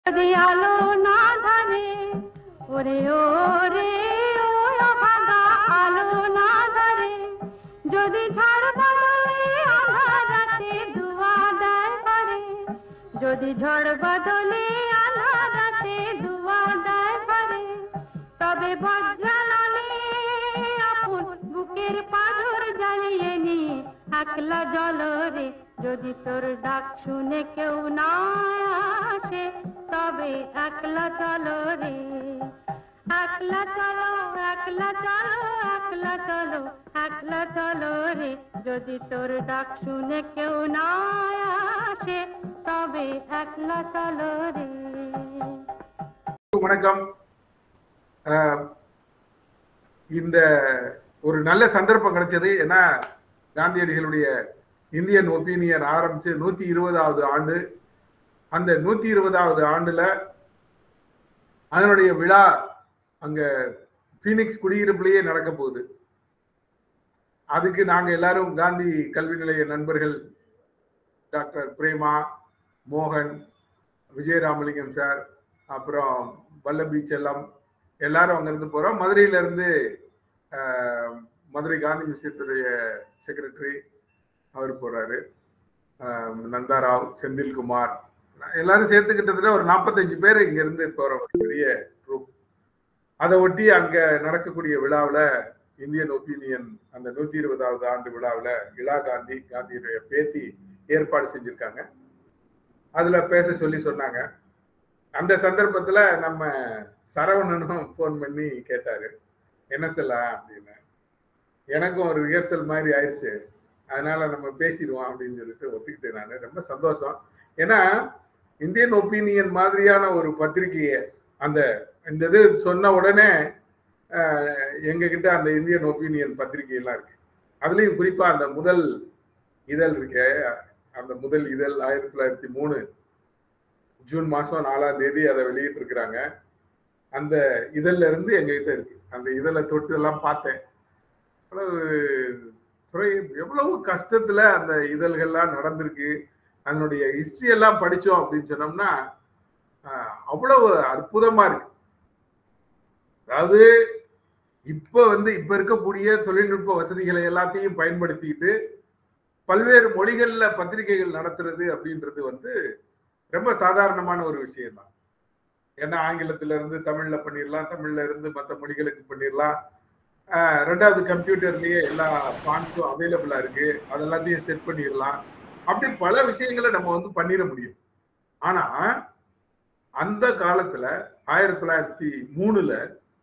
আলো না ধরে ওরে ওরে ও ভাঙা আলো না ধরে যদি ঝড় বদলে আধার রাতে দুয়া দেয় করে যদি ঝড় বদলে আধার রাতে দুয়া দেয় করে তবে বজ্রানলে আপন বুকের পাথর জ্বালিয়ে নিয়ে একলা জলরে যদি তোর ডাক শুনে কেউ না আসে তবে একলা চলো রে একলা চলো একলা চলো একলা চলো একলা চলো রে যদি তোর ডাক শুনে কেউ না আসে তবে একলা চলো রে। வணக்கம். இந்த ஒரு நல்ல சந்தர்ப்பம் கிடைச்சது. ஏன்னா காந்தியடிகளுடைய இந்தியன் ஒப்பீனியன் ஆரம்பிச்சு 120வது ஆண்டு. அந்த 120வது ஆண்டுல அதனுடைய விழா அங்க பீனிக்ஸ் குடியிருப்புலயே நடக்க போகுது. அதுக்கு நாங்க எல்லாரும் காந்தி கல்வி நிலைய நண்பர்கள் டாக்டர் பிரேமா, மோகன், விஜயராமலிங்கம் சார், அப்புறம் வல்லபி செல்லம் எல்லாரும் அங்கிருந்து போறோம். மதுரையில இருந்து மதுரை காந்தி மியூசியத்துடைய செக்ரட்டரி அவர் போறாரு, நந்தாராவ், செந்தில்குமார், எல்லாரும் சேர்த்து கிட்டத்தட்ட ஒரு 45 பேர் இங்க இருந்து போற ஒரு பெரிய குரூப். அதை ஒட்டி அங்க நடக்கக்கூடிய விழாவில் இந்தியன் ஒப்பீனியன் அந்த 120வது ஆண்டு விழாவில் இலா காந்தி, காந்தியுடைய பேத்தி ஏற்பாடு செஞ்சிருக்காங்க. அதுல பேச சொல்லி சொன்னாங்க. அந்த சந்தர்ப்பத்துல நம்ம சரவணனும் போன் பண்ணி கேட்டாரு என்ன சொல்லலாம் அப்படின்னு. எனக்கும் ஒரு ரிஹர்சல் மாதிரி ஆயிடுச்சு, அதனால நம்ம பேசிடுவோம் அப்படின்னு சொல்லிட்டு ஒத்துக்கிட்டேன். நான் ரொம்ப சந்தோஷம். ஏன்னா இந்தியன் ஒப்பீனியன் மாதிரியான ஒரு பத்திரிகையை அந்த இந்த இது சொன்ன உடனே எங்க கிட்ட அந்த இந்தியன் ஒப்பீனியன் பத்திரிகை எல்லாம் இருக்கு. அதுலயும் குறிப்பா அந்த முதல் இதழ் இருக்கு. அந்த முதல் இதழ் 1903 ஜூன் மாசம் 4ஆம் தேதி அதை வெளியிட்டு இருக்கிறாங்க. அந்த இதழ்ல இருந்து எங்ககிட்ட இருக்கு. அந்த இதழை தொட்டு எல்லாம் பார்த்தேன். எவ்வளவு கஷ்டத்துல அந்த இதழ்கள்லாம் நடந்திருக்கு. அதனுடைய ஹிஸ்டரி எல்லாம் படிச்சோம் அப்படின்னு சொன்னோம்னா அவ்வளவு அற்புதமா இருக்கு. அதாவது இப்ப இருக்கக்கூடிய தொழில்நுட்ப வசதிகளை எல்லாத்தையும் பயன்படுத்திக்கிட்டு பல்வேறு மொழிகள்ல பத்திரிகைகள் நடத்துறது அப்படின்றது ரொம்ப சாதாரணமான ஒரு விஷயம் தான். ஏன்னா ஆங்கிலத்துல இருந்து தமிழ்ல பண்ணிடலாம், தமிழ்ல இருந்து மற்ற மொழிகளுக்கு பண்ணிடலாம். ரெண்டாவது கம்ப்யூட்டர்லயே எல்லா ஃபாண்ட்ஸும் அவைலபிளா இருக்கு, அதெல்லாத்தையும் செட் பண்ணிடலாம். அப்படி பல விஷயங்களை நம்ம பண்ணிட முடியும். ஆனா அந்த காலத்துல 1903ல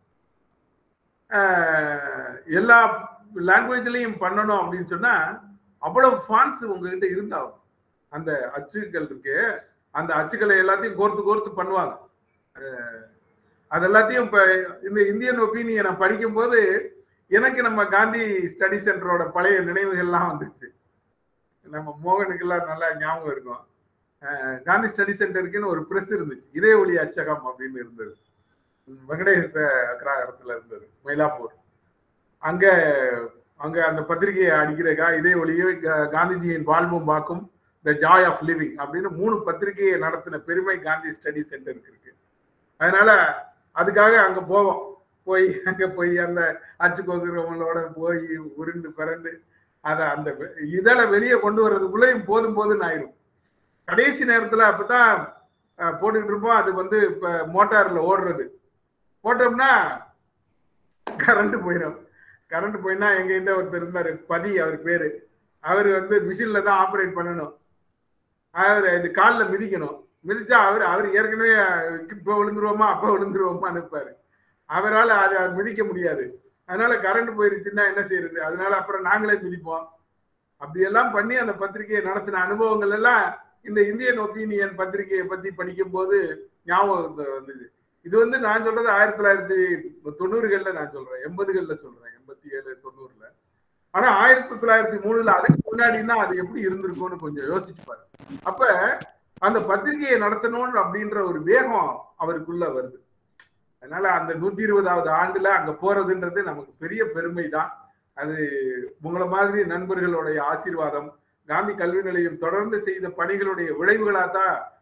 எல்லா லாங்குவேஜ்லயும் பண்ணணும் அப்படின்னு சொன்னா அவ்வளவு ஃபாண்ட்ஸ் உங்ககிட்ட இருந்தாலும் அந்த அச்சுக்கள் இருக்கு, அந்த அச்சுக்களை எல்லாத்தையும் கோர்த்து கோர்த்து பண்ணுவாங்க. அதெல்லாத்தையும் இப்ப இந்த இந்தியன் ஒப்பீனியனை படிக்கும் போது எனக்கு நம்ம காந்தி ஸ்டடி சென்டரோட பழைய நினைவுகள்லாம் வந்துருச்சு. நம்ம மோகனுக்கெல்லாம் நல்லா ஞாபகம் இருக்கும். காந்தி ஸ்டடி சென்டருக்குன்னு ஒரு பிரஸ் இருந்துச்சு, இதே ஒளி அச்சகம் அப்படின்னு இருந்தது. வெங்கடேச அக்ராகரத்துல இருந்தது, மயிலாப்பூர். அங்க அங்க அந்த பத்திரிகையை அடிக்கிறக்கா இதே ஒளியும் காந்திஜியின் வாழ்வும் வாக்கும், த ஜாய் ஆஃப் லிவிங் அப்படின்னு 3 பத்திரிகையை நடத்தின பெருமை காந்தி ஸ்டடி சென்டருக்கு இருக்கு. அதனால அதுக்காக அங்க போவோம். அங்க போய் அந்த அச்சு கோக்குறவங்களோட போய் உருண்டு பறந்து அதை அந்த இதழை வெளியே கொண்டு வர்றதுக்குள்ளேயும் போதும் போதுன்னு ஆயிரும். கடைசி நேரத்துல அப்பதான் போட்டுக்கிட்டு இருப்போம். அது இப்ப மோட்டார்ல ஓடுறது. போட்டோம்னா கரண்ட் போயிடும். கரண்ட் போயினா எங்ககிட்ட ஒருத்தர் இருந்தாரு, பதி அவர் பேரு. அவர் மிஷின்ல தான் ஆப்ரேட் பண்ணணும். அவர் இது காலில் மிதிக்கணும். மிதிச்சா அவர் ஏற்கனவே இப்ப விழுந்துருவோமா அப்ப விழுந்துருவோமா அனுப்பாரு. அவரால் அதை மிதிக்க முடியாது. அதனால கரண்ட் போயிருச்சுன்னா என்ன செய்யறது? அதனால அப்புறம் நாங்களே மிதிப்போம். அப்படியெல்லாம் பண்ணி அந்த பத்திரிகையை நடத்தின அனுபவங்கள் எல்லாம் இந்த இந்தியன் ஒப்பீனியன் பத்திரிகையை பத்தி படிக்கும் போது ஞாபகம் வந்தது. இது நான் சொல்றது 1990களில் நான் சொல்றேன், 80களில் சொல்றேன், 87 90ல. ஆனா 1903ல அதுக்கு முன்னாடின்னா அது எப்படி இருந்திருக்கும்னு கொஞ்சம் யோசிச்சு பாரு. அப்ப அந்த பத்திரிகையை நடத்தணும் அப்படின்ற ஒரு வேகம் அவருக்குள்ள வருது. அதனால அந்த 120வது ஆண்டுல அங்க போறதுன்றது நமக்கு பெரிய பெருமை தான். அது உங்களை மாதிரி நண்பர்களுடைய ஆசீர்வாதம், காந்தி கல்வி நிலையம் தொடர்ந்து செய்த பணிகளுடைய விளைவுகளா தான்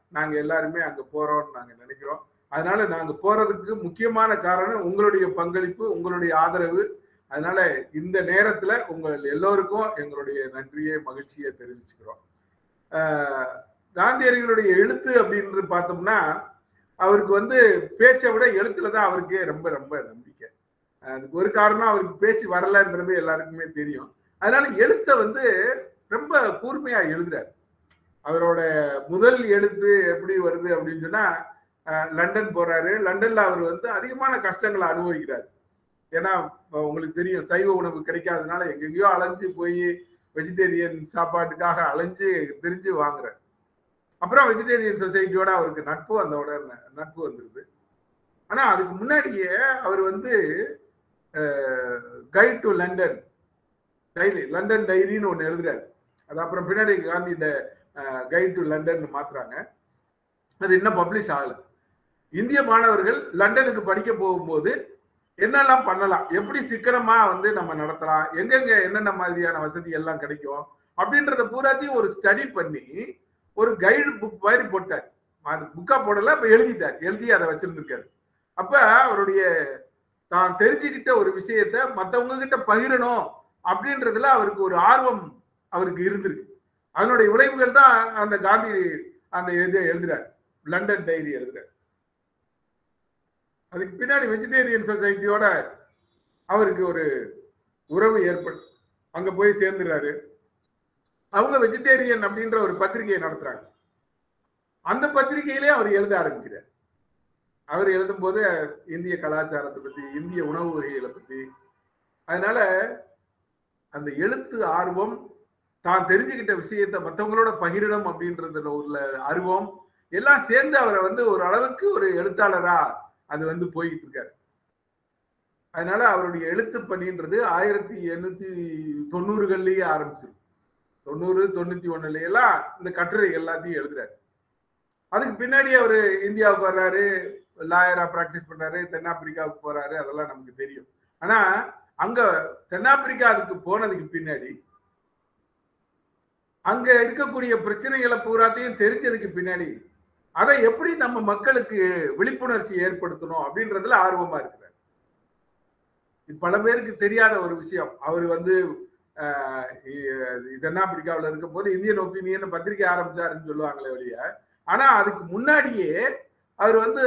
நாங்க எல்லாருமே அங்க போறோம்னு நாங்க நினைக்கிறோம். அதனால நாங்க போறதுக்கு முக்கியமான காரணம் உங்களுடைய பங்களிப்பு, உங்களுடைய ஆதரவு. அதனால இந்த நேரத்துல உங்கள் எல்லோருக்கும் எங்களுடைய நன்றியை, மகிழ்ச்சியை தெரிவிச்சுக்கிறோம். காந்தியடிகளுடைய எழுத்து அப்படின்னு பார்த்தோம்னா, அவருக்கு வந்து பேச்சை விட எழுத்துலதான் அவருக்கே ரொம்ப ரொம்ப நம்பிக்கை. அதுக்கு ஒரு காரணம் அவருக்கு பேச்சு வரலன்றது எல்லாருக்குமே தெரியும். அதனால எழுத்தை வந்து ரொம்ப கூர்மையா எழுதுறாரு. அவரோட முதல் எழுத்து எப்படி வருது அப்படின்னு சொன்னா, லண்டன் போறாரு. லண்டன்ல அவர் வந்து அதிகமான கஷ்டங்களை அனுபவிக்கிறார். ஏன்னா உங்களுக்கு தெரியும், சைவ உணவு கிடைக்காதனால எங்கெங்கயோ அலைஞ்சு போய் வெஜிடேரியன் சாப்பாட்டுக்காக அலைஞ்சு திரிஞ்சு வாங்குறாரு. அப்புறம் வெஜிடேரியன் சொசைட்டியோட அவருக்கு நட்பு வந்துருது. ஆனா அதுக்கு முன்னாடியே அவர் வந்து guide to London diary, London டைரின்னு ஒண்ணு எழுதுறாரு. அது அப்புறம் பின்னாடி காந்தி கைட் டு லண்டன் மாத்துறாங்க. அது இன்னும் பப்ளிஷ் ஆகல. இந்திய மாணவர்கள் லண்டனுக்கு படிக்க போகும்போது என்னெல்லாம் பண்ணலாம், எப்படி சிக்கனமா வந்து நம்ம நடத்தலாம், எங்கெங்க என்னென்ன மாதிரியான வசதி எல்லாம் கிடைக்கும் அப்படின்றத பூராத்தையும் ஒரு ஸ்டடி பண்ணி ஒரு கைடு புக் மாதிரி போட்டார். அது புக்கா போடல, அப்ப எழுதிட்டார். எழுதி அதை வச்சிருந்திருக்காரு. அப்ப அவருடைய தான் தெரிஞ்சுக்கிட்ட ஒரு விஷயத்த மற்றவங்க கிட்ட பகிரணும் அப்படின்றதுல அவருக்கு ஒரு ஆர்வம் அவருக்கு இருந்திருக்கு. அதனுடைய விளைவுகள் தான் அந்த காந்தி அந்த இதை எழுதுறார், லண்டன் டைரி எழுதுறார். அதுக்கு பின்னாடி வெஜிடேரியன் சொசைட்டியோட அவருக்கு ஒரு உறவு ஏற்பட்டு அங்க போய் சேர்ந்துறாரு. அவங்க வெஜிடேரியன் அப்படின்ற ஒரு பத்திரிகையை நடத்துறாங்க. அந்த பத்திரிகையிலே அவர் எழுத ஆரம்பிக்கிறார். அவர் எழுதும் போது இந்திய கலாச்சாரத்தை பத்தி, இந்திய உணவு வகைகளை பத்தி, அதனால அந்த எழுத்து ஆர்வம், தான் தெரிஞ்சுக்கிட்ட விஷயத்தை மற்றவங்களோட பகிரணும் அப்படின்றதுல உள்ள ஆர்வம் எல்லாம் சேர்ந்து அவரை வந்து ஒரு அளவுக்கு ஒரு எழுத்தாளரா அது வந்து போயிட்டு இருக்காரு. அதனால அவருடைய எழுத்து பணின்றது 1890களிலேயே ஆரம்பிச்சிருக்கு. 90, 91 எல்லாம் இந்த கட்டுரை எல்லாத்தையும் எழுதுறாரு. அதுக்கு பின்னாடி அவரு இந்தியாவுக்கு வர்றாரு, லாயரா பிராக்டிஸ் பண்றாரு, தென்னாப்பிரிக்காவுக்கு போறாரு, அதெல்லாம் நமக்கு தெரியும். ஆனா அங்க தென்னாப்பிரிக்காவுக்கு போனதுக்கு பின்னாடி அங்க இருக்கக்கூடிய பிரச்சனைகளை பூராத்தையும் தெரிஞ்சதுக்கு பின்னாடி அதை எப்படி நம்ம மக்களுக்கு விழிப்புணர்ச்சி ஏற்படுத்தணும் அப்படின்றதுல ஆர்வமா இருக்கிறார். பல பேருக்கு தெரியாத ஒரு விஷயம், அவர் வந்து தென்னாப்பிரிக்காவில் இருக்கும் போது இந்தியன் ஒப்பீனியன் பத்திரிகை ஆரம்பிச்சாருன்னு சொல்லுவாங்களே ஒழிய, ஆனா அதுக்கு முன்னாடியே அவர் வந்து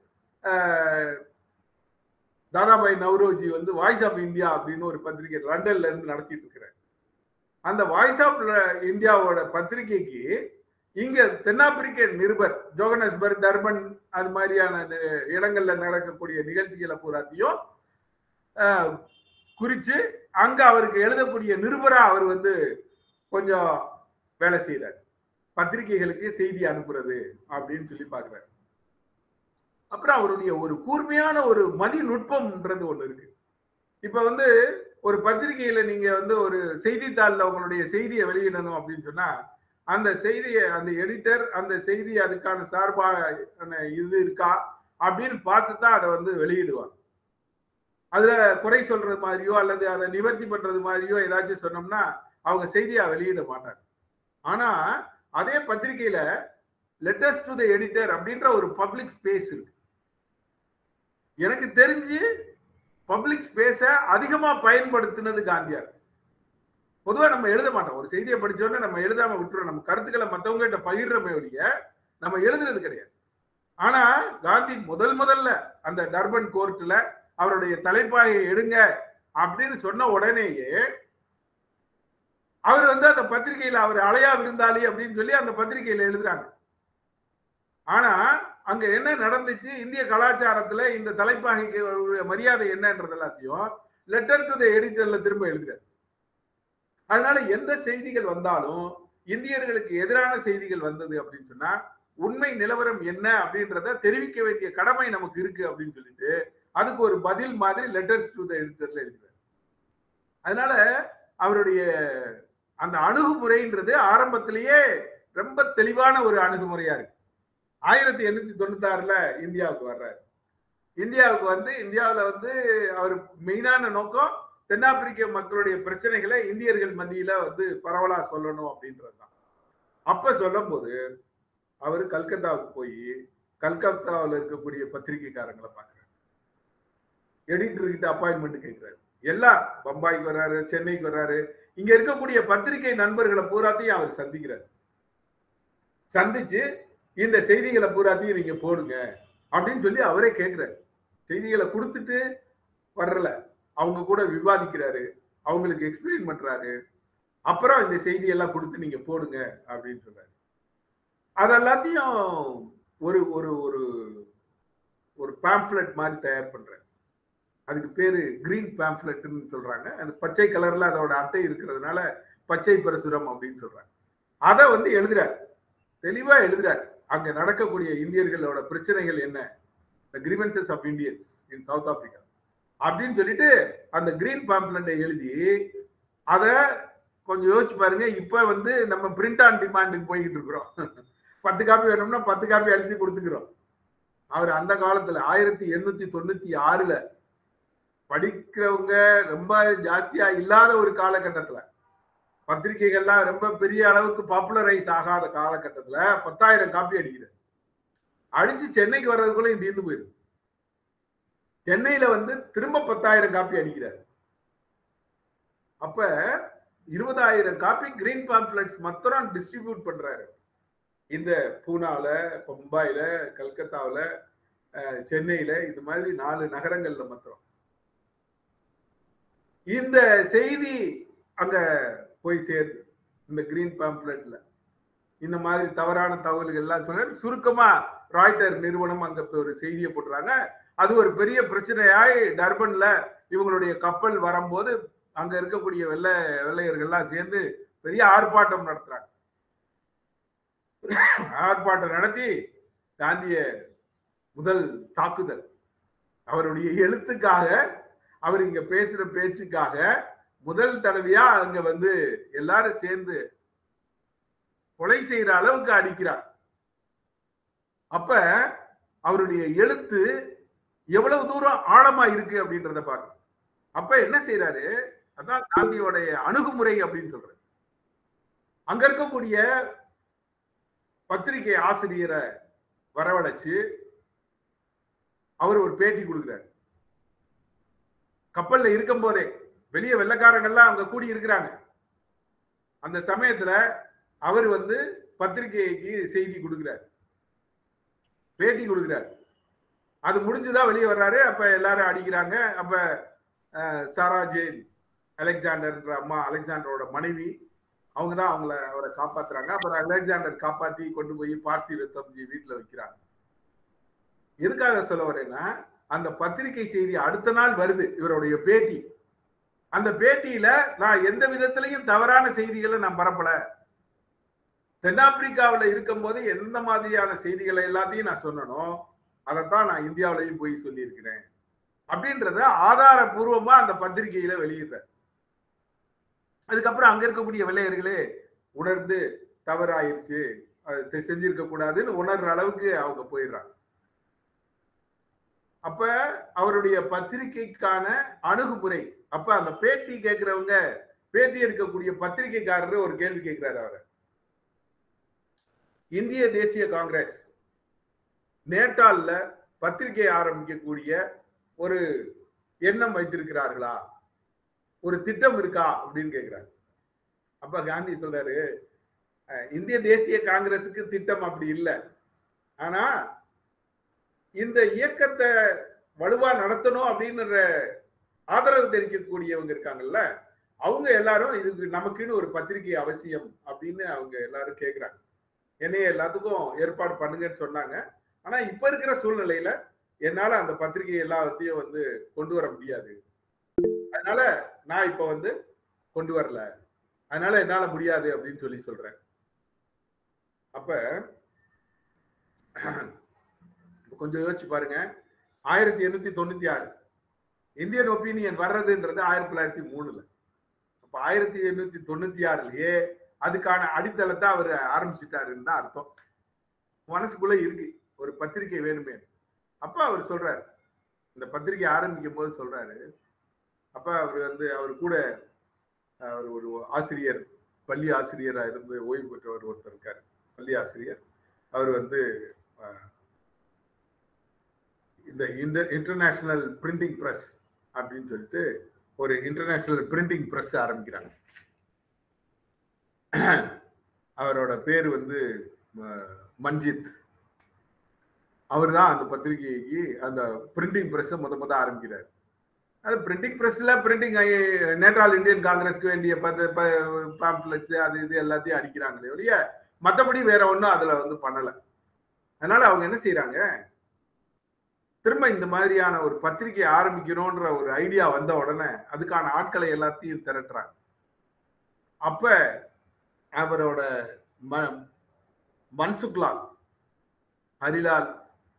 தாதாபாய் நவ்ரோஜி வந்து வாய்ஸ் ஆஃப் இந்தியா அப்படின்னு ஒரு பத்திரிகை லண்டன்ல இருந்து நடத்திட்டு இருக்கிறார். அந்த வாய்ஸ் ஆஃப் இந்தியாவோட பத்திரிகைக்கு இங்க தென்னாப்பிரிக்க நிருபர் ஜோகனஸ்பர்க், டர்பன் அது மாதிரியான இடங்கள்ல நடக்கக்கூடிய நிகழ்ச்சிகளை பூராத்தையும் குறிச்சு அங்க அவருக்கு எழுதக்கூடிய நிருபரா அவர் வந்து கொஞ்சம் வேலை செய்யறாரு. பத்திரிகைகளுக்கு செய்தி அனுப்புறது அப்படின்னு சொல்லி பாக்குறாரு. அப்புறம் அவருடைய ஒரு கூர்மையான ஒரு மதிநுட்பம்ன்றது ஒண்ணு இருக்கு. இப்ப வந்து ஒரு பத்திரிகையில நீங்க வந்து ஒரு செய்தித்தாள்ல உங்களுடைய செய்தியை வெளியிடணும் அப்படின்னு சொன்னா, அந்த செய்தியை அந்த எடிட்டர் அந்த செய்தி அதுக்கான சார்பான இது இருக்கா அப்படின்னு பார்த்து தான் அதை வந்து வெளியிடுவாங்க. அதுல குறை சொல்றது மாதிரியோ அல்லது அதை நிவர்த்தி பண்றது மாதிரியோ ஏதாச்சும் சொன்னோம்னா அவங்க செய்தியா வெளியிட மாட்டாங்க. ஆனா அதே பத்திரிகையில லெட்டர்ஸ் டு தி எடிட்டர் அப்படின்ற ஒரு பப்ளிக் ஸ்பேஸ் இருக்கு. எனக்கு தெரிஞ்சு பப்ளிக் ஸ்பேஸ அதிகமா பயன்படுத்தினது காந்தியார். பொதுவா நம்ம எழுத மாட்டோம். ஒரு செய்தியை படிச்சோன்னா நம்ம எழுதாம விட்டுறோம். நம்ம கருத்துக்களை மற்றவங்க கிட்ட பகிர்றமே ஒழிய நம்ம எழுதுறது கிடையாது. ஆனா காந்தி முதல்ல அந்த டர்பன் கோர்ட்ல அவருடைய தலைப்பாயை எடுங்க அப்படின்னு சொன்ன உடனேயே அவர் வந்து அந்த பத்திரிகையில அவர் அலையா விருந்தாளி அப்படின்னு சொல்லி அந்த பத்திரிகையில எழுதுறாங்க. ஆனா அங்க என்ன நடந்துச்சு, இந்திய கலாச்சாரத்துல இந்த தலைப்பாகைக்கு மரியாதை என்னன்றது எல்லாத்தையும் லெட்டர் டு தி எடிட்டர்ல திரும்ப எழுதுறாரு. அதனால எந்த செய்திகள் வந்தாலும் இந்தியர்களுக்கு எதிரான செய்திகள் வந்தது அப்படின்னு சொன்னா உண்மை நிலவரம் என்ன அப்படின்றத தெரிவிக்க வேண்டிய கடமை நமக்கு இருக்கு அப்படின்னு சொல்லிட்டு அதுக்கு ஒரு பதில் மாதிரி லெட்டர்ஸ் டு தி எடிட்டர்ல எழுதுறாரு. அதனால அவருடைய அந்த அணுகுமுறைன்றது ஆரம்பத்திலேயே ரொம்ப தெளிவான ஒரு அணுகுமுறையா இருக்கு. 1896ல இந்தியாவுக்கு வர்றாரு. இந்தியாவுக்கு வந்து இந்தியாவில வந்து அவர் மெயினான நோக்கம் தென்னாப்பிரிக்க மக்களுடைய பிரச்சனைகளை இந்தியர்கள் மத்தியில வந்து பரவலா சொல்லணும் அப்படின்றதுதான். அப்ப சொல்லும் போது அவரு கல்கத்தாவுக்கு போய் கல்கத்தாவில் இருக்கக்கூடிய பத்திரிகைக்காரங்களை பார்க்கிறார். எடிட்டர் கிட்ட அப்பாயின்மெண்ட் கேட்கிறாரு. எல்லாம் பம்பாய்க்கு வர்றாரு, சென்னைக்கு வர்றாரு. இங்க இருக்கக்கூடிய பத்திரிகை நண்பர்களை பூராத்தையும் அவர் சந்திக்கிறார். சந்திச்சு இந்த செய்திகளை பூராத்தையும் நீங்க போடுங்க அப்படின்னு சொல்லி அவரே கேட்கிறாரு. செய்திகளை கொடுத்துட்டு வர்றல அவங்க கூட விவாதிக்கிறாரு, அவங்களுக்கு எக்ஸ்பிளைன் பண்றாரு. அப்புறம் இந்த செய்தியெல்லாம் கொடுத்து நீங்க போடுங்க அப்படின்னு சொல்றாரு. அதெல்லாத்தையும் ஒரு ஒரு ஒரு ஒரு பேம்ப்ளெட் மாதிரி தயார் பண்றாரு. அதுக்கு பேரு கிரீன் பேம்ப்ளெட்னு சொல்றாங்க. அந்த பச்சை கலர்ல அதோட அட்டை இருக்கிறதுனால பச்சை பிரசுரம் அப்படின்னு சொல்றாங்க. அதை வந்து எழுதுறாரு, தெளிவா எழுதுறாரு. அங்க நடக்கக்கூடிய இந்தியர்களோட பிரச்சனைகள் என்ன, the grievances of Indians in South Africa அப்படின்னு சொல்லிட்டு அந்த கிரீன் பேம்ப்ளெட்டை எழுதி அதை கொஞ்சம் யோசிச்சு பாருங்க. இப்ப வந்து நம்ம பிரிண்ட் ஆன் டிமாண்டுக்கு போய்கிட்டு இருக்கிறோம். 10 காப்பி வேணும்னா 10 காப்பி அடிச்சு கொடுத்துக்கிறோம். அவர் அந்த காலத்துல 1896ல படிக்கிறவங்க ரொம்ப ஜாஸ்தியா இல்லாத ஒரு காலகட்டத்துல, பத்திரிகைகள்லாம் ரொம்ப பெரிய அளவுக்கு பாப்புலரைஸ் ஆகாத காலகட்டத்துல 10,000 காப்பி அடிக்கிறார். அடிச்சு சென்னைக்கு வர்றதுக்குள்ள தீர்ந்து போயிருக்கு. சென்னையில வந்து திரும்ப 10,000 காப்பி அடிக்கிறார். அப்ப 20,000 காப்பி கிரீன் பாம்ப்ளெட்ஸ் மாத்திரம் டிஸ்ட்ரிபியூட் பண்றாரு. இந்த பூனால, பம்பாயில, கல்கத்தாவில, சென்னையில, இது மாதிரி 4 நகரங்கள்ல மாத்திரம் இந்த செய்தி அங்க போய் சேருது. இந்த கிரீன் பாம்ப்ளெட்ல இந்த மாதிரி தவறான தகவல்கள் எல்லாம் சொல்ல சுருக்கமா ராய்டர் நிறுவனம் அங்க ஒரு செய்தியை போட்டுறாங்க. அது ஒரு பெரிய பிரச்சனையாய் டர்பன்ல இவங்களுடைய கப்பல் வரும்போது அங்க இருக்கக்கூடிய வெள்ளையர்கள்லாம் சேர்ந்து பெரிய ஆர்ப்பாட்டம் நடத்துறாங்க. ஆர்ப்பாட்டம் நடத்தி காந்திய முதல் தாக்குதல், அவருடைய எழுத்துக்காக, அவர் இங்க பேசுற பேச்சுக்காக முதல் தடவையா அங்க வந்து எல்லாரும் சேர்ந்து கொலை செய்யற அளவுக்கு அடிக்கிறார். அப்ப அவருடைய எழுத்து எவ்வளவு தூரம் ஆழமா இருக்கு அப்படின்றத பார்க்கணும். அப்ப என்ன செய்யறாரு, அதான் காந்தியோடைய அணுகுமுறை அப்படின்னு சொல்றது. அங்க இருக்கக்கூடிய பத்திரிகை ஆசிரியரை வரவழைச்சு அவர் ஒரு பேட்டி கொடுக்கிறார். கப்பல்ல இருக்கும் போதே வெளியே வெள்ளக்காரங்கள்லாம் அங்க கூடி இருக்கிறாங்க. அந்த சமயத்துல அவர் வந்து பத்திரிகைக்கு செய்தி கொடுக்கிறார், பேட்டி கொடுக்கிறார். அது முடிஞ்சுதான் வெளியே வர்றாரு. அப்ப எல்லாரும் அடிக்கிறாங்க. அப்ப சாரா ஜெயின் அலெக்சாண்டர்ன்ற அம்மா, அலெக்சாண்டரோட மனைவி, அவங்கதான் அவரை காப்பாத்துறாங்க. அப்புறம் அலெக்சாண்டர் காப்பாத்தி கொண்டு போய் பார்சி ரத்தம்ஜி வீட்டுல வைக்கிறாங்க. எதுக்காக சொல்ல வரேன்னா, அந்த பத்திரிகை செய்தி அடுத்த நாள் வருது, இவருடைய பேட்டி. அந்த பேட்டியில நான் எந்த விதத்திலையும் தவறான செய்திகளை நான் பரப்பல, தென்னாப்பிரிக்காவில இருக்கும் போது எந்த மாதிரியான செய்திகளை எல்லாத்தையும் நான் சொன்னனோ அதைத்தான் நான் இந்தியாவிலையும் போய் சொல்லி இருக்கிறேன் அப்படின்றத ஆதாரபூர்வமா அந்த பத்திரிகையில வெளியிடுற. அதுக்கப்புறம் அங்க இருக்கக்கூடிய வெள்ளையர்களே உணர்ந்து தவறாயிருச்சு, அது செஞ்சிருக்க கூடாதுன்னு உணர்ற அளவுக்கு அவங்க போயிடுறாங்க. அப்ப அவருடைய பத்திரிகைக்கான அணுகுமுறை. அப்ப அந்த பேட்டி கேட்கிறவங்க, பேட்டி எடுக்கக்கூடிய பத்திரிகைக்காரர் ஒரு கேள்வி கேட்கிறாரு. அவரை, இந்திய தேசிய காங்கிரஸ் நேட்டால்ல பத்திரிகை ஆரம்பிக்கக்கூடிய ஒரு எண்ணம் வைத்திருக்கிறார்களா, ஒரு திட்டம் இருக்கா அப்படின்னு கேட்கிறாரு. அப்ப காந்தி சொல்றாரு, இந்திய தேசிய காங்கிரஸுக்கு திட்டம் அப்படி இல்லை, ஆனா இந்த இயக்கத்தை வலுவா நடத்தணும் அப்படின்ற ஆதரவு தெரிவிக்கக்கூடியவங்க இருக்காங்கல்ல, அவங்க எல்லாரும் இதுக்கு நமக்குன்னு ஒரு பத்திரிகை அவசியம் அப்படின்னு அவங்க எல்லாரும் கேட்கிறாங்க. என்னைய எல்லாத்துக்கும் ஏற்பாடு பண்ணுங்கன்னு சொன்னாங்க. ஆனா இப்ப இருக்கிற சூழ்நிலையில என்னால அந்த பத்திரிகை எல்லாத்தையும் வந்து கொண்டு வர முடியாது, அதனால நான் இப்ப வந்து கொண்டு வரல, அதனால என்னால முடியாது அப்படின்னு சொல்லி சொல்றேன். அப்ப கொஞ்சம் யோசிச்சு பாருங்க, 1896 இந்தியன் ஒப்பீனியன் வர்றதுன்றது 1903. அப்ப 1896லயே அதுக்கான அடித்தளத்தை அவர் ஆரம்பிச்சுட்டாருன்னு தான் அர்த்தம். மனசுக்குள்ள இருக்கு ஒரு பத்திரிகை வேணுமே. அப்ப அவர் சொல்றாரு, இந்த பத்திரிகை ஆரம்பிக்கும் போது சொல்றாரு, அப்ப அவர் வந்து அவர் கூட அவர் ஒரு ஆசிரியர், பள்ளி ஆசிரியரா இருந்து ஓய்வு பெற்றவர் ஒருத்தர் இருக்காரு, பள்ளி ஆசிரியர். அவர் வந்து இந்த இன்டர்நேஷனல் பிரிண்டிங் பிரஸ் அப்படின்னு சொல்லிட்டு ஒரு இன்டர்நேஷனல் பிரிண்டிங் பிரஸ் ஆரம்பிக்கிறாங்க. அவரோட பேர் வந்து மஞ்சித். அவர் தான் அந்த பத்திரிகைக்கு அந்த பிரிண்டிங் பிரஸ் முத ஆரம்பிக்கிறார். அது பிரிண்டிங் பிரஸ்ல பிரிண்டிங் நேட்டால் இந்தியன் காங்கிரஸ்க்கு வேண்டிய பாம்ப்ளெட்ஸ் அது இது எல்லாத்தையும் அடிக்கிறாங்களே ஒழிய மற்றபடி வேற ஒன்றும் அதுல வந்து பண்ணல. அதனால அவங்க என்ன செய்யறாங்க, திரும்ப இந்த மாதிரியான ஒரு பத்திரிகை ஆரம்பிக்கணும்ன்ற ஒரு ஐடியா வந்த உடனே அதுக்கான ஆட்களை எல்லாத்தையும் திரட்டுறாங்க. அப்ப அவரோட மன்சுக்லால் ஹரிலால்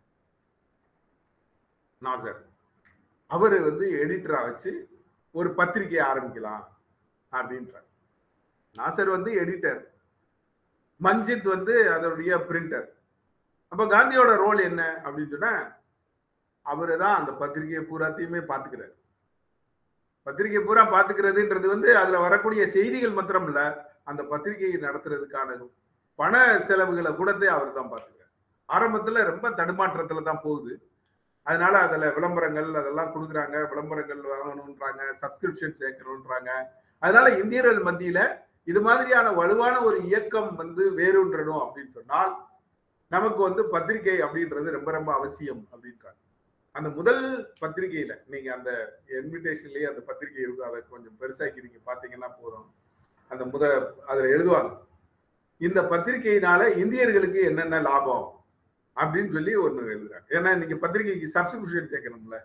நாசர் அவரு வந்து எடிட்டரா வச்சு ஒரு பத்திரிகை ஆரம்பிக்கலாம் அப்படின்றார். நாசர் வந்து எடிட்டர், மஞ்சித் வந்து அதோடைய பிரிண்டர். அப்ப காந்தியோட ரோல் என்ன அப்படின்னு சொன்னா, அவரு தான் அந்த பத்திரிகையை பூராத்தையுமே பாத்துக்கிறார். பத்திரிகை பூரா பாத்துக்கிறதுன்றது வந்து அதுல வரக்கூடிய செய்திகள் மாத்திரம் இல்ல, அந்த பத்திரிகையை நடத்துறதுக்கான பண செலவுகளை கூடவே அவர் தான் பாத்துக்கிறார். ஆரம்பத்துல ரொம்ப தடுமாற்றத்துல தான் போகுது. அதனால அதுல விளம்பரங்கள் அதெல்லாம் கொடுக்குறாங்க, விளம்பரங்கள் வாங்கணும்ன்றாங்க, சப்ஸ்கிரிப்ஷன் சேர்க்கணும்ன்றாங்க. அதனால இந்தியர்கள் மத்தியில இது மாதிரியான வலுவான ஒரு இயக்கம் வந்து வேறுன்றணும் அப்படின்னு சொன்னால் நமக்கு வந்து பத்திரிகை அப்படின்றது ரொம்ப ரொம்ப அவசியம் அப்படின்றாங்க. அந்த முதல் பத்திரிகையில நீங்க அந்த இன்விடேஷன்லயே அந்த பத்திரிகை இருக்கும், அதை கொஞ்சம் பெருசாக்கி நீங்க பாத்தீங்கன்னா போதும். அந்த அதுல எழுதுவாங்க, இந்த பத்திரிகையினால இந்தியர்களுக்கு என்னென்ன லாபம் அப்படின்னு சொல்லி ஒண்ணு எழுதுறாங்க. ஏன்னா நீங்க பத்திரிகைக்கு சப்ஸ்கிரிப்ஷன் சேர்க்கணும்ல.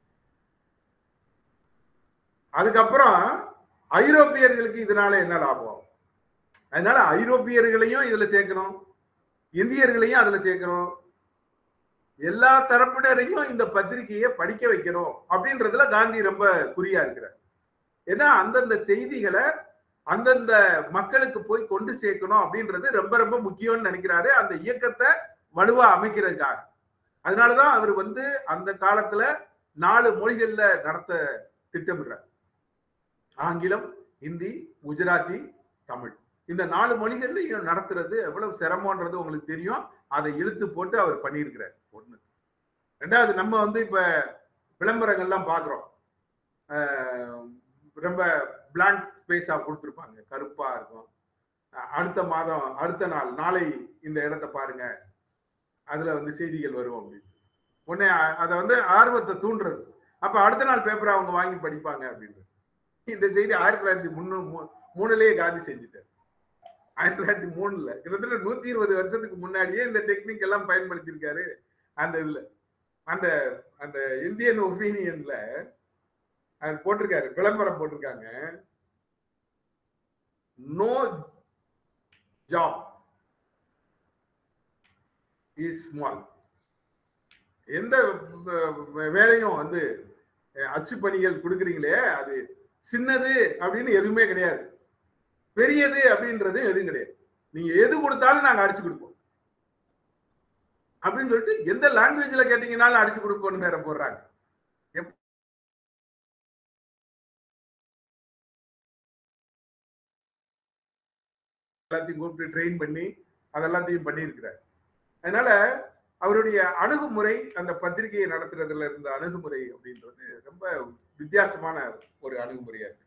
அதுக்கப்புறம் ஐரோப்பியர்களுக்கு இதனால என்ன லாபம், அதனால ஐரோப்பியர்களையும் இதுல சேர்க்கணும், இந்தியர்களையும் அதுல சேர்க்கணும், எல்லா தரப்பினரையும் இந்த பத்திரிகையை படிக்க வைக்கணும் அப்படின்றதுல காந்தி ரொம்ப குறியா இருக்கிறார். ஏன்னா அந்தந்த செய்திகளை அந்தந்த மக்களுக்கு போய் கொண்டு சேர்க்கணும் அப்படின்றது ரொம்ப ரொம்ப முக்கியம்னு நினைக்கிறாரு, அந்த இயக்கத்தை வலுவா அமைக்கிறதுக்காக. அதனாலதான் அவர் வந்து அந்த காலத்துல 4 மொழிகள்ல நடத்த திட்டமிடுறார். ஆங்கிலம், ஹிந்தி, குஜராத்தி, தமிழ். இந்த 4 மொழிகள்லையும் நடத்துறது எவ்வளவு சிரமம்ன்றது உங்களுக்கு தெரியும். அதை இழுத்து போட்டு அவர் பண்ணியிருக்கிறார். ஒண்ணு. ரெண்டாவது, நம்ம வந்து இப்ப விளம்பரங்கள்லாம் பாக்குறோம், ரொம்ப பிளாங்க் ஸ்பேஸா கொடுத்துருப்பாங்க, கருப்பா இருக்கும். அடுத்த மாதம் அடுத்த நாளை இந்த இடத்தை பாருங்க, அதுல வந்து செய்திகள் வரும் அப்படின்னு உடனே அதை வந்து ஆர்வத்தை தூண்டுறது. அப்ப அடுத்த நாள் பேப்பரை அவங்க வாங்கி படிப்பாங்க அப்படின்னு. இந்த செய்தி 1903 காந்தி செஞ்சுட்டார். 1903 கிட்டத்தட்ட 120 வருஷத்துக்கு முன்னாடியே இந்த டெக்னிக் எல்லாம் பயன்படுத்தியிருக்காரு. அந்த இதுல அந்த அந்த இந்தியன் ஒப்பீனியன்ல போட்டிருக்காரு, விளம்பரம் போட்டிருக்காங்க, நோ ஜாப் இஸ் ஸ்மால். எந்த வேலையும் வந்து அச்சு பணிகள் கொடுக்குறீங்களே அது சின்னது அப்படின்னு எதுவுமே கிடையாது, பெரியது அப்படின்றது எதுவும் கிடையாது, நீங்க எது கொடுத்தாலும் நாங்க அடிச்சு கொடுப்போம் அப்படின்னு சொல்லிட்டு எந்த லாங்குவேஜ்ல கேட்டீங்கன்னாலும் அடிச்சு கொடுப்போம்னு வேற போடுறாங்க. எல்லாத்தையும் கூப்பிட்டு ட்ரெயின் பண்ணி அதெல்லாத்தையும் பண்ணியிருக்கிறார். அதனால அவருடைய அணுகுமுறை, அந்த பத்திரிகையை நடத்துறதுல இருந்த அணுகுமுறை அப்படின்றது ரொம்ப வித்தியாசமான ஒரு அணுகுமுறையா இருக்கு.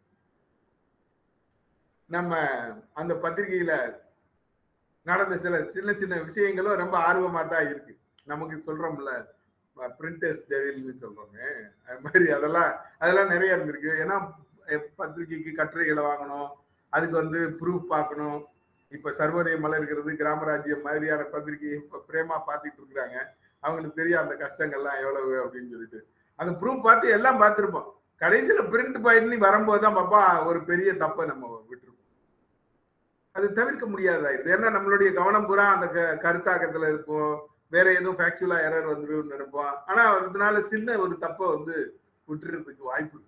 நம்ம அந்த பத்திரிகையில நடந்த சில சின்ன சின்ன விஷயங்களும் ரொம்ப ஆர்வமா தான் இருக்கு. நமக்கு சொல்றோம்ல பிரிண்டர்ஸ் டெவில்னு சொல்றோமே, அது மாதிரி அதெல்லாம் நிறைய இருந்திருக்கு. ஏன்னா பத்திரிகைக்கு கட்டுரைகளை வாங்கணும், அதுக்கு வந்து ப்ரூஃப் பார்க்கணும். இப்ப சர்வோதய மலர்கிறது, கிராமராஜ்யம் மாதிரியான பத்திரிகையை இப்ப பிரேமா பார்த்துட்டு இருக்கிறாங்க. அவங்களுக்கு தெரியும் அந்த கஷ்டங்கள்லாம் எவ்வளவு அப்படின்னு சொல்லிட்டு அந்த ப்ரூஃப் பார்த்து எல்லாம் பார்த்துருப்போம். கடைசியில பிரிண்ட் பாயிண்ட் வரும்போதுதான் பாப்பா ஒரு பெரிய தப்பை நம்ம விட்டுருப்போம். அது தவிர்க்க முடியாதாயிருது. ஏன்னா நம்மளுடைய கவனம் பூரா அந்த கருத்தாக்கத்துல இருக்கும், வேற எதுவும் ஃபேக்சுவலா எரர் வந்துடும் நினைப்போம். ஆனா அதனால சின்ன ஒரு தப்பை வந்து விட்டுறதுக்கு வாய்ப்பு.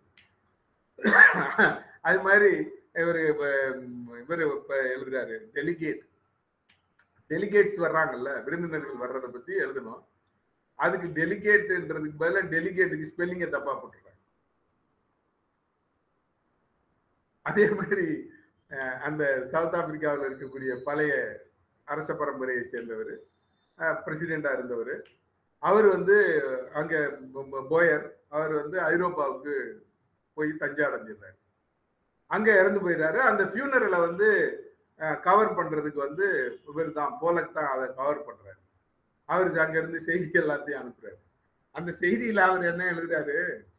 அது மாதிரி இவரு எழுதுறாரு, டெலிகேட்ஸ் வர்றாங்கல்ல, விருந்தினர்கள் வர்றதை பத்தி எழுதணும். அதுக்கு டெலிகேட்ன்றதுக்கு பதிலா டெலிகேட்டுக்கு ஸ்பெல்லிங்க தப்பா போட்டுறாங்க. அதே மாதிரி அந்த சவுத் ஆப்பிரிக்காவில் இருக்கக்கூடிய பழைய அரச பரம்பரையை சேர்ந்தவர் பிரசிடெண்டா இருந்தவர். அவர் வந்து அங்க போயர், அவர் வந்து ஐரோப்பாவுக்கு போய் தஞ்சை அடைஞ்சிடுறாரு. அங்க இறந்து போயிடுறாரு. அந்த ஃபியூனரலை வந்து கவர் பண்றதுக்கு வந்து இவர் தான் போலக் தான் அதை கவர் பண்றாரு. அவருக்கு அங்க இருந்து செய்தி எல்லாத்தையும் அனுப்புறாரு. அந்த செய்தியில அவர் என்ன எழுதுறாரு,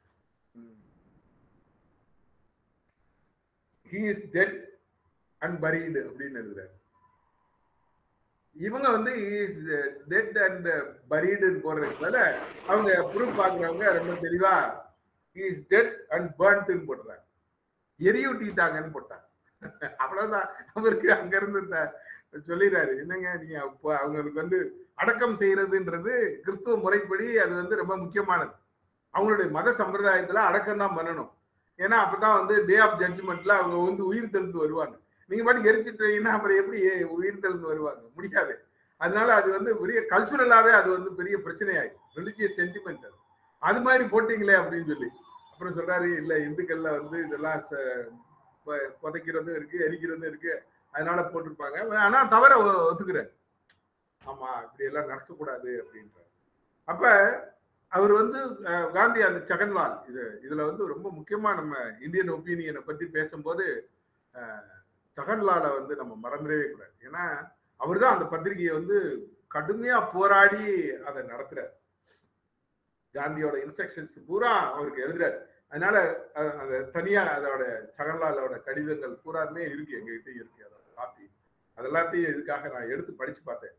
he is dead and buried அப்படின்னு எழுதுறாரு. இவங்க வந்து டெட் அண்ட் பரீடுன்னு போடுறதுக்கு மேல அவங்க ப்ரூஃப் பாக்குறவங்க ரொம்ப தெளிவா இஸ் டெட் அண்ட் பர்ன்ட்னு போடுறாங்க, எரியூட்டிட்டாங்கன்னு போட்டாங்க. அவ்வளவுதான். அவருக்கு அங்க இருந்து சொல்லிடுறாரு, என்னங்க நீங்க அவங்களுக்கு வந்து அடக்கம் செய்யறதுன்றது கிறிஸ்துவ முறைப்படி அது வந்து ரொம்ப முக்கியமானது. அவங்களுடைய மத சம்பிரதாயத்துல அடக்கம் தான் பண்ணணும். ஏன்னா அப்பதான் வந்து டே ஆஃப் ஜட்ஜ்மெண்ட்ல அவங்க வந்து உயிர் தெழுந்து வருவாங்க. நீங்க பாட்டு எரிச்சிட்டீங்கன்னா அப்புறம் எப்படி உயிர் தெழுந்து வருவாங்க? முடியாது. அதனால அது வந்து பெரிய கல்ச்சுரலாவே அது வந்து பெரிய பிரச்சனையாயிடும், ரிலிஜியஸ் சென்டிமெண்ட். அது மாதிரி போட்டீங்களே அப்படின்னு சொல்லி அப்புறம் சொல்றாரு, இல்ல இந்துக்கள்ல வந்து இதெல்லாம் புதைக்கிறதும் இருக்கு, எரிக்கிறதும் இருக்கு, அதனால போட்டிருப்பாங்க. ஆனா தவிர ஒத்துக்கிறார். ஆமா இப்படி எல்லாம் நடக்கக்கூடாது அப்படின்றார். அப்ப அவர் வந்து காந்தி அந்த ஜகன்லால் இதுல வந்து ரொம்ப முக்கியமா நம்ம இந்தியன் ஒப்பீனியனை பத்தி பேசும்போது ஜகன்லாலை வந்து நம்ம மறந்துடவே கூடாது. ஏன்னா அவர் தான் அந்த பத்திரிகையை வந்து கடுமையா போராடி அதை நடத்துறாரு. காந்தியோட இன்ஸ்ட்ரக்ஷன்ஸ் பூரா அவருக்கு எழுதுறாரு. அதனால அந்த தனியா அதோட ஜகன்லாலோட கடிதங்கள் பூராமே இருக்கு, எங்ககிட்ட இருக்கு அதோட காப்பி. அது எல்லாத்தையும் இதுக்காக நான் எடுத்து படிச்சு பார்த்தேன்.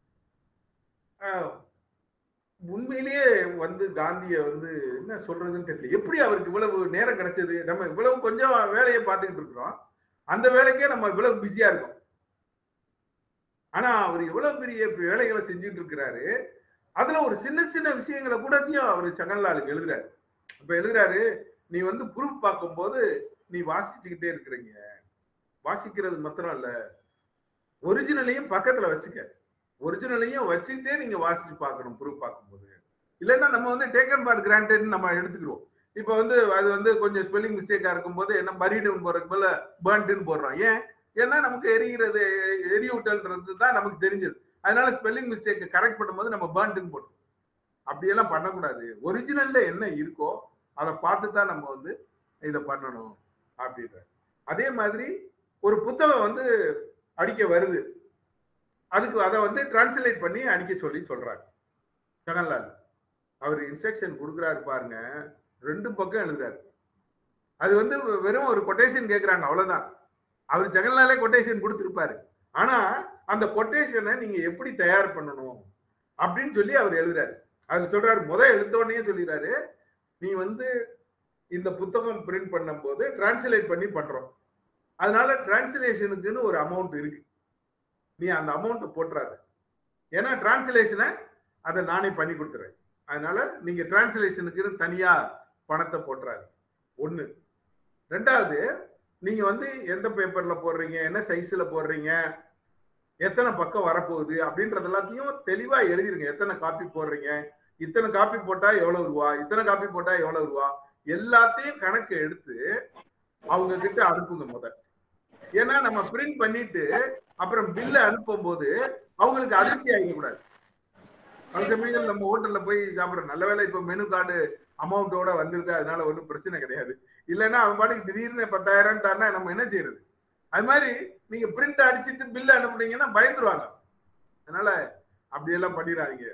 உண்மையிலேயே வந்து காந்திய வந்து என்ன சொல்றதுன்னு தெரியல. எப்படி அவருக்கு இவ்வளவு நேரம் கிடைச்சது? நம்ம இவ்வளவு கொஞ்சம் வேலையை பார்த்துக்கிட்டு இருக்கிறோம், அந்த வேலைக்கே நம்ம இவ்வளவு பிஸியா இருக்கோம். ஆனா அவர் எவ்வளவு பெரிய வேலைகளை செஞ்சுட்டு இருக்கிறாரு. அதுல ஒரு சின்ன சின்ன விஷயங்களை கூடத்தையும் அவர் ஜகன்லாலுக்கு எழுதுறாரு. அப்ப எழுதுறாரு, நீ வந்து ப்ரூஃப் பார்க்கும்போது நீ வாசிச்சுக்கிட்டே இருக்கிறீங்க, வாசிக்கிறது மாத்திரம் இல்ல, ஒரிஜினலையும் பக்கத்துல வச்சுக்க, ஒரிஜினலையும் வச்சுக்கிட்டே நீங்க வாசிச்சு பார்க்கணும் ப்ரூஃப் பார்க்கும்போது. இல்லைன்னா நம்ம வந்து டேக்கன் ஃபார் கிராண்டட் நம்ம எடுத்துக்கிறோம். இப்ப வந்து அது வந்து கொஞ்சம் ஸ்பெல்லிங் மிஸ்டேக்கா இருக்கும்போது என்ன பரீடுன்னு போறதுக்கு போல பர்ன்ட்னு போடுறோம். ஏன்னா நமக்கு எரிகிறது, எரியூட்டல்ன்றது தான் நமக்கு தெரிஞ்சது. அதனால ஸ்பெல்லிங் மிஸ்டேக் கரெக்ட் பண்ணும்போது நம்ம பர்ன்ட்னு போட்டோம். அப்படியெல்லாம் பண்ணக்கூடாது. ஒரிஜினல்ல என்ன இருக்கோ அதை பார்த்து தான் நம்ம வந்து இதை பண்ணணும் அப்படின்ற. அதே மாதிரி ஒரு புத்தகம் வந்து அடிக்க வருது, அதுக்கு அதை வந்து டிரான்ஸ்லேட் பண்ணி அடிக்க சொல்லி சொல்றாங்க ஜகன்லால். அவர் இன்ஸ்ட்ரக்ஷன் கொடுக்குறாரு பாருங்க, 2 பக்கம் எழுதுறாரு. அது வந்து வெறும் ஒரு கொட்டேஷன் கேட்கிறாங்க, அவ்வளவுதான். அவர் ஜகன்லாலே கொட்டேஷன் கொடுத்திருப்பாரு. ஆனா அந்த கொட்டேஷனை நீங்க எப்படி தயார் பண்ணணும் அப்படின்னு சொல்லி அவர் எழுதுறாரு. அது சொல்றாரு, எழுத்தோடனே சொல்லிடுறாரு, நீ வந்து இந்த புத்தகம் பிரிண்ட் பண்ணும் போது டிரான்ஸ்லேட் பண்ணி பண்றோம், அதனால டிரான்ஸ்லேஷனுக்குன்னு ஒரு அமௌண்ட் இருக்கு, நீ அந்த அமௌண்ட் போட்டுறாத. ஏன்னா டிரான்ஸ்லேஷனை அதை நானே பண்ணி கொடுத்துறேன், அதனால நீங்க டிரான்ஸ்லேஷனுக்குன்னு தனியா பணத்தை போட்டுறாரு. 1. 2வது, நீங்க வந்து எந்த பேப்பர்ல போடுறீங்க, என்ன சைஸ்ல போடுறீங்க, எத்தனை பக்கம் வரப்போகுது அப்படின்றது எல்லாத்தையும் தெளிவா எழுதிருங்க. எத்தனை காப்பி போடுறீங்க, இத்தனை காப்பி போட்டா எவ்வளவு ரூபா, இத்தனை காப்பி போட்டா எவ்வளவு ரூபா, எல்லாத்தையும் கணக்கு எடுத்து அவங்க கிட்ட அனுப்புங்க முதல். ஏன்னா நம்ம பிரிண்ட் பண்ணிட்டு அப்புறம் பில்ல அனுப்பும் போது அவங்களுக்கு அதிர்ச்சி ஆகிடக்கூடாது. பல சமயங்கள் நம்ம ஹோட்டல்ல போய் சாப்பிடுறோம், நல்ல வேலை இப்ப மெனு கார்டு அமௌண்டோட வந்திருக்கு, அதனால ஒன்றும் பிரச்சனை கிடையாது. இல்லைன்னா அவன் பாட்டுக்கு திடீர்னு 10,000 தானே நம்ம என்ன செய்யறது? அது மாதிரி நீங்க பிரிண்ட் அடிச்சுட்டு பில்ல அனுப்புனீங்கன்னா பயந்துருவாங்க. அதனால அப்படியெல்லாம் பண்ணிடாதீங்க.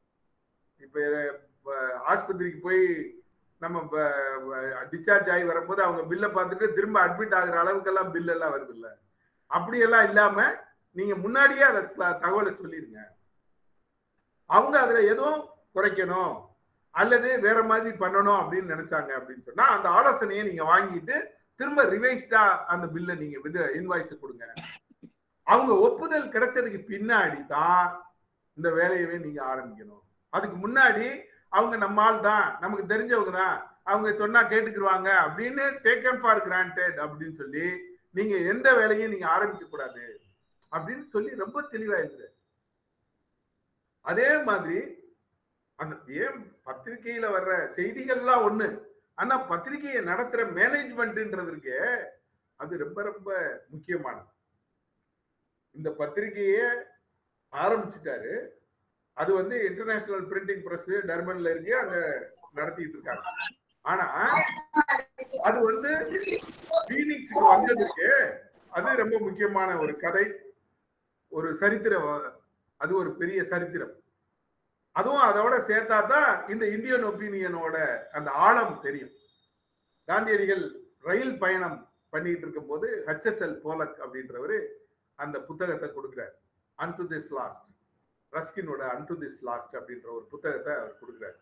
இப்ப ஆஸ்பத்திரிக்கு போய் நம்ம டிஸ்சார்ஜ் ஆகி வரும்போது அவங்க பில்லை பார்த்துட்டு திரும்ப அட்மிட் ஆகுற அளவுக்கெல்லாம் பில் எல்லாம் வருது இல்ல, அப்படியெல்லாம் இல்லாம நீங்க முன்னாடியே அதை தகவலை சொல்லிருங்க. அவங்க அதுல எதுவும் குறைக்கணும் அல்லது வேற மாதிரி பண்ணணும் அப்படின்னு நினைச்சாங்க அப்படின்னு சொன்னா அந்த ஆலோசனையை நீங்க வாங்கிட்டு திரும்ப ரிவைஸ்டா அந்த பில்லை நீங்க இன்வாய்ஸ் கொடுங்க. அவங்க ஒப்புதல் கிடைச்சதுக்கு பின்னாடி தான் இந்த வேலையவே நீங்க ஆரம்பிக்கணும். அதுக்கு முன்னாடி அவங்க நம்மால் தான், நமக்கு தெரிஞ்சவங்க தான், அவங்க சொன்னா கேட்டுக்குருவாங்க அப்படின்னு டேக்கன் ஃபார் கிராண்டட் அப்படின்னு சொல்லி நீங்க எந்த வேலையும் நீங்க ஆரம்பிக்க கூடாது அப்படின்னு சொல்லி ரொம்ப தெளிவா இருக்கு. அதே மாதிரி அந்த ஏன் பத்திரிகையில வர்ற செய்திகள்லாம் ஒண்ணு, ஆனா பத்திரிகையை நடத்துற மேனேஜ்மெண்ட்ன்றதுக்கு அது ரொம்ப ரொம்ப முக்கியமானது. இந்த பத்திரிகையை ஆரம்பிச்சுட்டாரு, அது வந்து இன்டர்நேஷனல் பிரிண்டிங் பிரஸ் டர்பன்ல இருக்கு, அங்க நடத்திட்டு இருக்காங்க. ஆனா அது வந்து பீனிக்ஸ்க்கு வந்ததுக்கு அது ரொம்ப முக்கியமான ஒரு கதை, ஒரு சரித்திரம். அது ஒரு பெரிய சரித்திரம். அதுவும் அதோட சேர்த்தா தான் இந்த இந்தியன் ஒப்பீனியனோட அந்த ஆழம் தெரியும். காந்தியடிகள் ரயில் பயணம் பண்ணிட்டு இருக்கும் போது HSL போலக் அப்படின்றவரு அந்த புத்தகத்தை கொடுக்கிறார். அன்டு திஸ் லாஸ்ட், ரஸ்கினோட அன்டு திஸ் லாஸ்ட் அப்படின்ற ஒரு புத்தகத்தை அவர் கொடுக்கிறார்.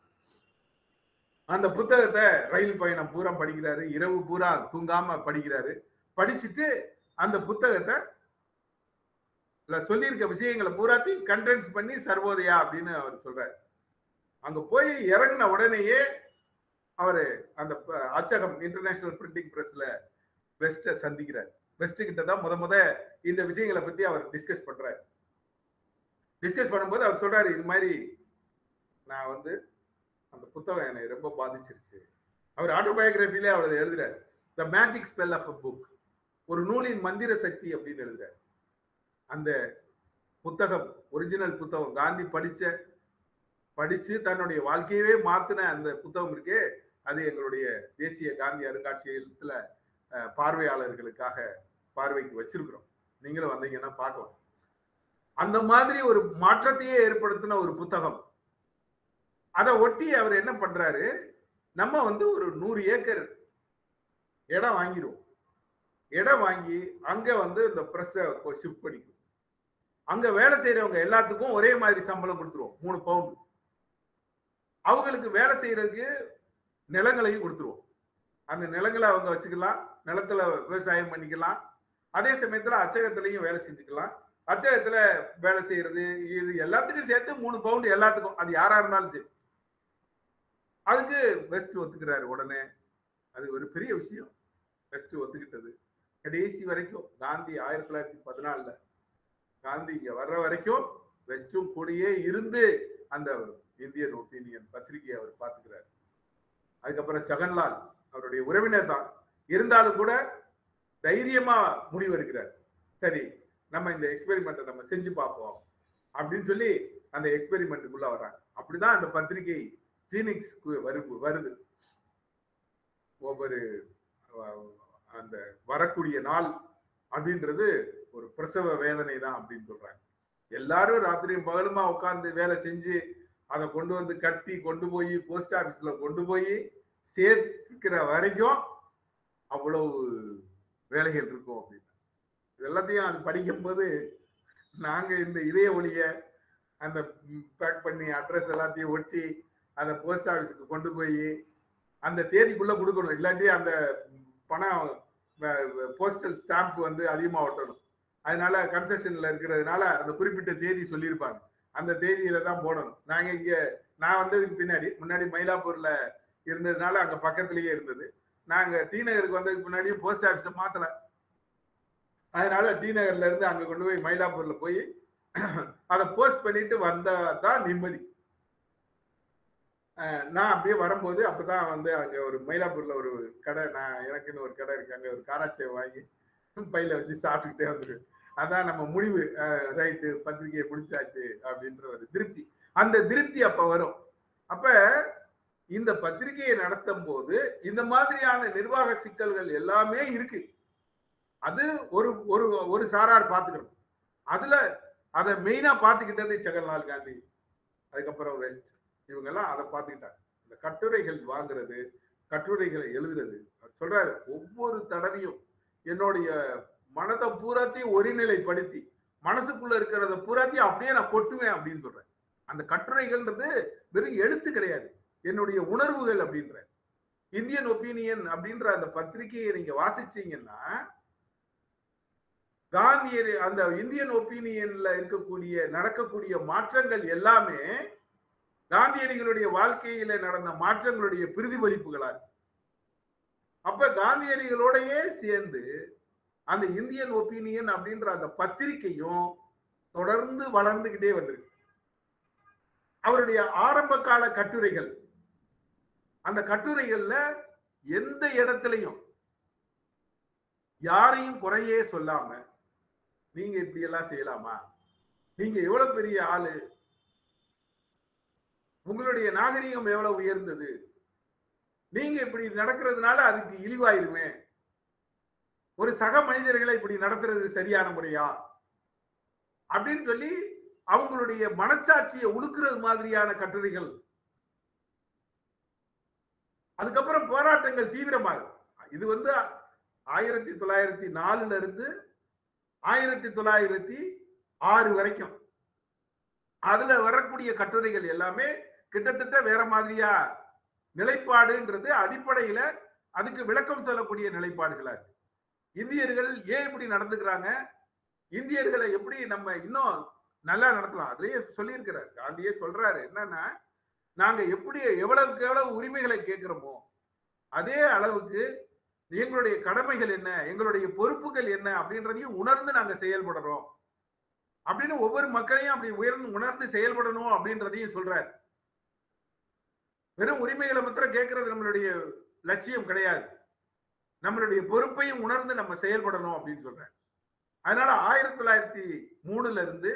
அந்த புத்தகத்தை ரயில் பயணம் பூரா படிக்கிறாரு, இரவு பூரா தூங்காம படிக்கிறாரு. படிச்சுட்டு அந்த புத்தகத்தை சொல்லியிருக்க விஷயங்களை பூராத்தையும் கண்டென்ஸ் பண்ணி சர்வோதயா அப்படின்னு அவர் சொல்றாரு. அங்க போய் இறங்கின உடனேயே அவரு அந்த அச்சகம் இன்டர்நேஷனல் பிரிண்டிங் பிரஸ்ல வெஸ்ட சந்திக்கிறார். வெஸ்ட் கிட்ட தான் முத இந்த விஷயங்களை பத்தி அவர் டிஸ்கஸ் பண்றாரு. டிஸ்கஸ் பண்ணும்போது அவர் சொல்றாரு, இது மாதிரி நான் வந்து அந்த புத்தகம் என்னை ரொம்ப பாதிச்சிருச்சு. அவர் ஆட்டோபயோகிராஃபிலே அவர் எழுதுறாரு, the magic spell of a book, ஒரு நூலின் மந்திர சக்தி அப்படின்னு எழுதுறாரு. அந்த புத்தகம் ஒரிஜினல் புத்தகம், காந்தி படிச்சு தன்னுடைய வாழ்க்கையவே மாத்தின அந்த புத்தகம் இருக்கே, அது எங்களுடைய தேசிய காந்தி அருங்காட்சியகத்துல பார்வையாளர்களுக்காக பார்வைக்கு வச்சிருக்கிறோம். நீங்களும் வந்தீங்கன்னா பார்க்கலாம். அந்த மாதிரி ஒரு மாற்றத்தையே ஏற்படுத்தின ஒரு புத்தகம். அதை ஒட்டி அவர் என்ன பண்றாரு, நம்ம வந்து ஒரு 100 ஏக்கர் இடம் வாங்கிடுவோம். இடம் வாங்கி அங்க வந்து இந்த பிரஸ்ஸை ஷிஃப்ட் பண்ணிக்கும். அங்க வேலை செய்யறவங்க எல்லாத்துக்கும் ஒரே மாதிரி சம்பளம் கொடுத்துருவோம், 3 பவுண்டு. அவங்களுக்கு வேலை செய்யறதுக்கு நிலங்களையும் கொடுத்துருவோம். அந்த நிலங்களை அவங்க வச்சுக்கலாம், நிலத்துல விவசாயம் பண்ணிக்கலாம். அதே சமயத்துல அச்சகத்திலையும் வேலை செஞ்சுக்கலாம். அச்சகத்துல வேலை செய்யறது இது எல்லாத்துக்கும் சேர்த்து 3 பவுண்டு எல்லாத்துக்கும், அது யாரா இருந்தாலும் சரி. அதுக்கு வெஸ்ட் ஒத்துக்கிறாரு உடனே. அது ஒரு பெரிய விஷயம், வெஸ்ட் ஒத்துக்கிட்டது. கடைசி வரைக்கும் காந்தி 1914 காந்தி இங்க வர்ற வரைக்கும் வெஸ்டும் கூடயே இருந்து அந்த இந்தியன் ஒப்பீனியன் பத்திரிகையை அவர் பார்த்துக்கிறார். அதுக்கப்புறம் ஜவஹர்லால் அவருடைய உறவினர் தான் இருந்தாலும் கூட தைரியமா முடிவெடுக்கிறார். சரி, நம்ம இந்த எக்ஸ்பெரிமெண்ட்டை நம்ம செஞ்சு பார்ப்போம் அப்படின்னு சொல்லி அந்த எக்ஸ்பெரிமெண்ட்டுக்குள்ள வர்றாங்க. அப்படிதான் அந்த பத்திரிகை பீனிக்ஸ்க்கு வருது. ஒவ்வொரு அந்த வரக்கூடிய நாள் அப்படின்றது ஒரு பிரசவ வேதனை தான் அப்படின்னு சொல்றாங்க. எல்லாரும் ராத்திரியும் பகலுமா உட்கார்ந்து வேலை செஞ்சு அதை கொண்டு வந்து கட்டி கொண்டு போய் போஸ்ட் ஆபீஸ்ல கொண்டு போய் சேர்க்கிற வரைக்கும் அவ்வளவு வேலைகள் இருக்கும் அப்படின்னு. இது எல்லாத்தையும் அது படிக்கும் போது நாங்க இந்த இதய ஒளிய அந்த பேக் பண்ணி அட்ரஸ் எல்லாத்தையும் ஒட்டி அந்த போஸ்ட் ஆபீஸுக்கு கொண்டு போய் அந்த தேதிக்குள்ள கொடுக்கணும். இல்லாட்டி அந்த பணம் போஸ்டல் ஸ்டாம்ப் வந்து அதிகமா ஒட்டணும். அதனால கன்செஷன்ல இருக்கிறதுனால அந்த குறிப்பிட்ட தேதி சொல்லியிருப்பாங்க, அந்த தேதியில தான் போடணும். நாங்க இங்க நான் வந்ததுக்கு முன்னாடி மயிலாப்பூர்ல இருந்ததுனால அங்க பக்கத்திலேயே இருந்தது. நாங்க டி நகருக்கு வந்ததுக்கு முன்னாடியும் போஸ்ட் ஆபீஸை மாத்தல. அதனால டி நகர்ல இருந்து அங்க கொண்டு போய் மயிலாப்பூர்ல போய் அதை போஸ்ட் பண்ணிட்டு வந்தாதான் நிம்மதி. நான் அப்படியே வரும்போது அப்பதான் வந்து அங்க ஒரு மயிலாப்பூர்ல ஒரு கடை, எனக்குன்னு ஒரு கடை இருக்கு, அங்க ஒரு காராச்சியை வாங்கி பையில வச்சு சாப்பிட்டுக்கிட்டே வந்துருவேன். அதான் நம்ம முடிவு, ரைட்டு பத்திரிகையை முடிச்சாச்சு அப்படின்ற ஒரு திருப்தி. அந்த திருப்தி அப்ப வரும். அப்ப இந்த பத்திரிகையை நடத்தும் போது இந்த மாதிரியான நிர்வாக சிக்கல்கள் எல்லாமே இருக்கு. அது ஒரு சாரார் பார்த்துக்கணும். அதுல அதை மெயினா பார்த்துக்கிட்டது ஜவஹர்லால் காந்தி, அதுக்கப்புறம் வெஸ்ட், இவங்க எல்லாம் அதை பார்த்துக்கிட்டாங்க. இந்த கட்டுரைகள் வாங்குறது, கட்டுரைகளை எழுதுறது. சொல்றாரு, ஒவ்வொரு தடவையும் என்னுடைய மனதை பூராத்தையும் ஒருநிலைப்படுத்தி மனசுக்குள்ள இருக்கிறத பூராத்தையும் அப்படியே நான் கொட்டுவேன் அப்படின்னு சொல்றேன். அந்த கட்டுரைகள்ன்றது வெறும் எழுத்து கிடையாது, என்னுடைய உணர்வுகள் அப்படின்ற. இந்தியன் ஒப்பீனியன் அப்படின்ற அந்த பத்திரிகையை நீங்க வாசிச்சீங்கன்னா காந்திய அந்த இந்தியன் ஒப்பீனியன்ல இருக்கக்கூடிய நடக்கக்கூடிய மாற்றங்கள் எல்லாமே காந்தியடிகளுடைய வாழ்க்கையில நடந்த மாற்றங்களுடைய பிரதிபலிப்புகளா. அப்ப காந்தியடிகளோடயே சேர்ந்து அந்த இந்தியன் ஒப்பீனியன் அப்படின்ற அந்த பத்திரிகையும் தொடர்ந்து வளர்ந்துகிட்டே வந்திருக்கு. அவருடைய ஆரம்ப கால கட்டுரைகள், அந்த கட்டுரைகள்ல எந்த இடத்துலையும் யாரையும் குறையே சொல்லாம, நீங்க இப்படி எல்லாம் செய்யலாமா, நீங்க எவ்வளவு பெரிய ஆளு, உங்களுடைய நாகரிகம் எவ்வளவு உயர்ந்தது, நீங்க இப்படி நடக்கிறதுனால அதுக்கு இழிவாயிருமே, ஒரு சக மனிதர்களை இப்படி நடத்துறது சரியான முறையா அப்படின்னு சொல்லி அவங்களுடைய மனசாட்சியை உழுக்கிறது மாதிரியான கட்டுரைகள். அதுக்கப்புறம் போராட்டங்கள் தீவிரமாகும். இது 1904 இருந்து 1906 வரைக்கும் அதுல வரக்கூடிய கட்டுரைகள் எல்லாமே கிட்டத்தட்ட வேற மாதிரியா நிலைப்பாடுன்றது அடிப்படையில அதுக்கு விளக்கம் சொல்லக்கூடிய நிலைப்பாடுகளா இருக்கு. இந்தியர்கள் ஏன் இப்படி நடந்துக்கிறாங்க, இந்தியர்களை எப்படி நம்ம இன்னும் நல்லா நடத்தலாம், அதுலயே சொல்லியிருக்கிறார். காந்தியே சொல்றாரு என்னன்னா, நாங்க எப்படி எவ்வளவுக்கு எவ்வளவு உரிமைகளை கேட்கிறோமோ அதே அளவுக்கு எங்களுடைய கடமைகள் என்ன, எங்களுடைய பொறுப்புகள் என்ன அப்படின்றதையும் உணர்ந்து நாங்க செயல்படுறோம் அப்படின்னு ஒவ்வொரு மக்களையும் அப்படி உணர்ந்து செயல்படணும் அப்படின்றதையும் சொல்றாரு. வெறும் உரிமைகளை மாத்திரம் கேட்கறது நம்மளுடைய லட்சியம் கிடையாது, நம்மளுடைய பொறுப்பையும் உணர்ந்து நம்ம செயல்படணும் அப்படின்னு சொல்றாரு. அதனால 1903 இருந்து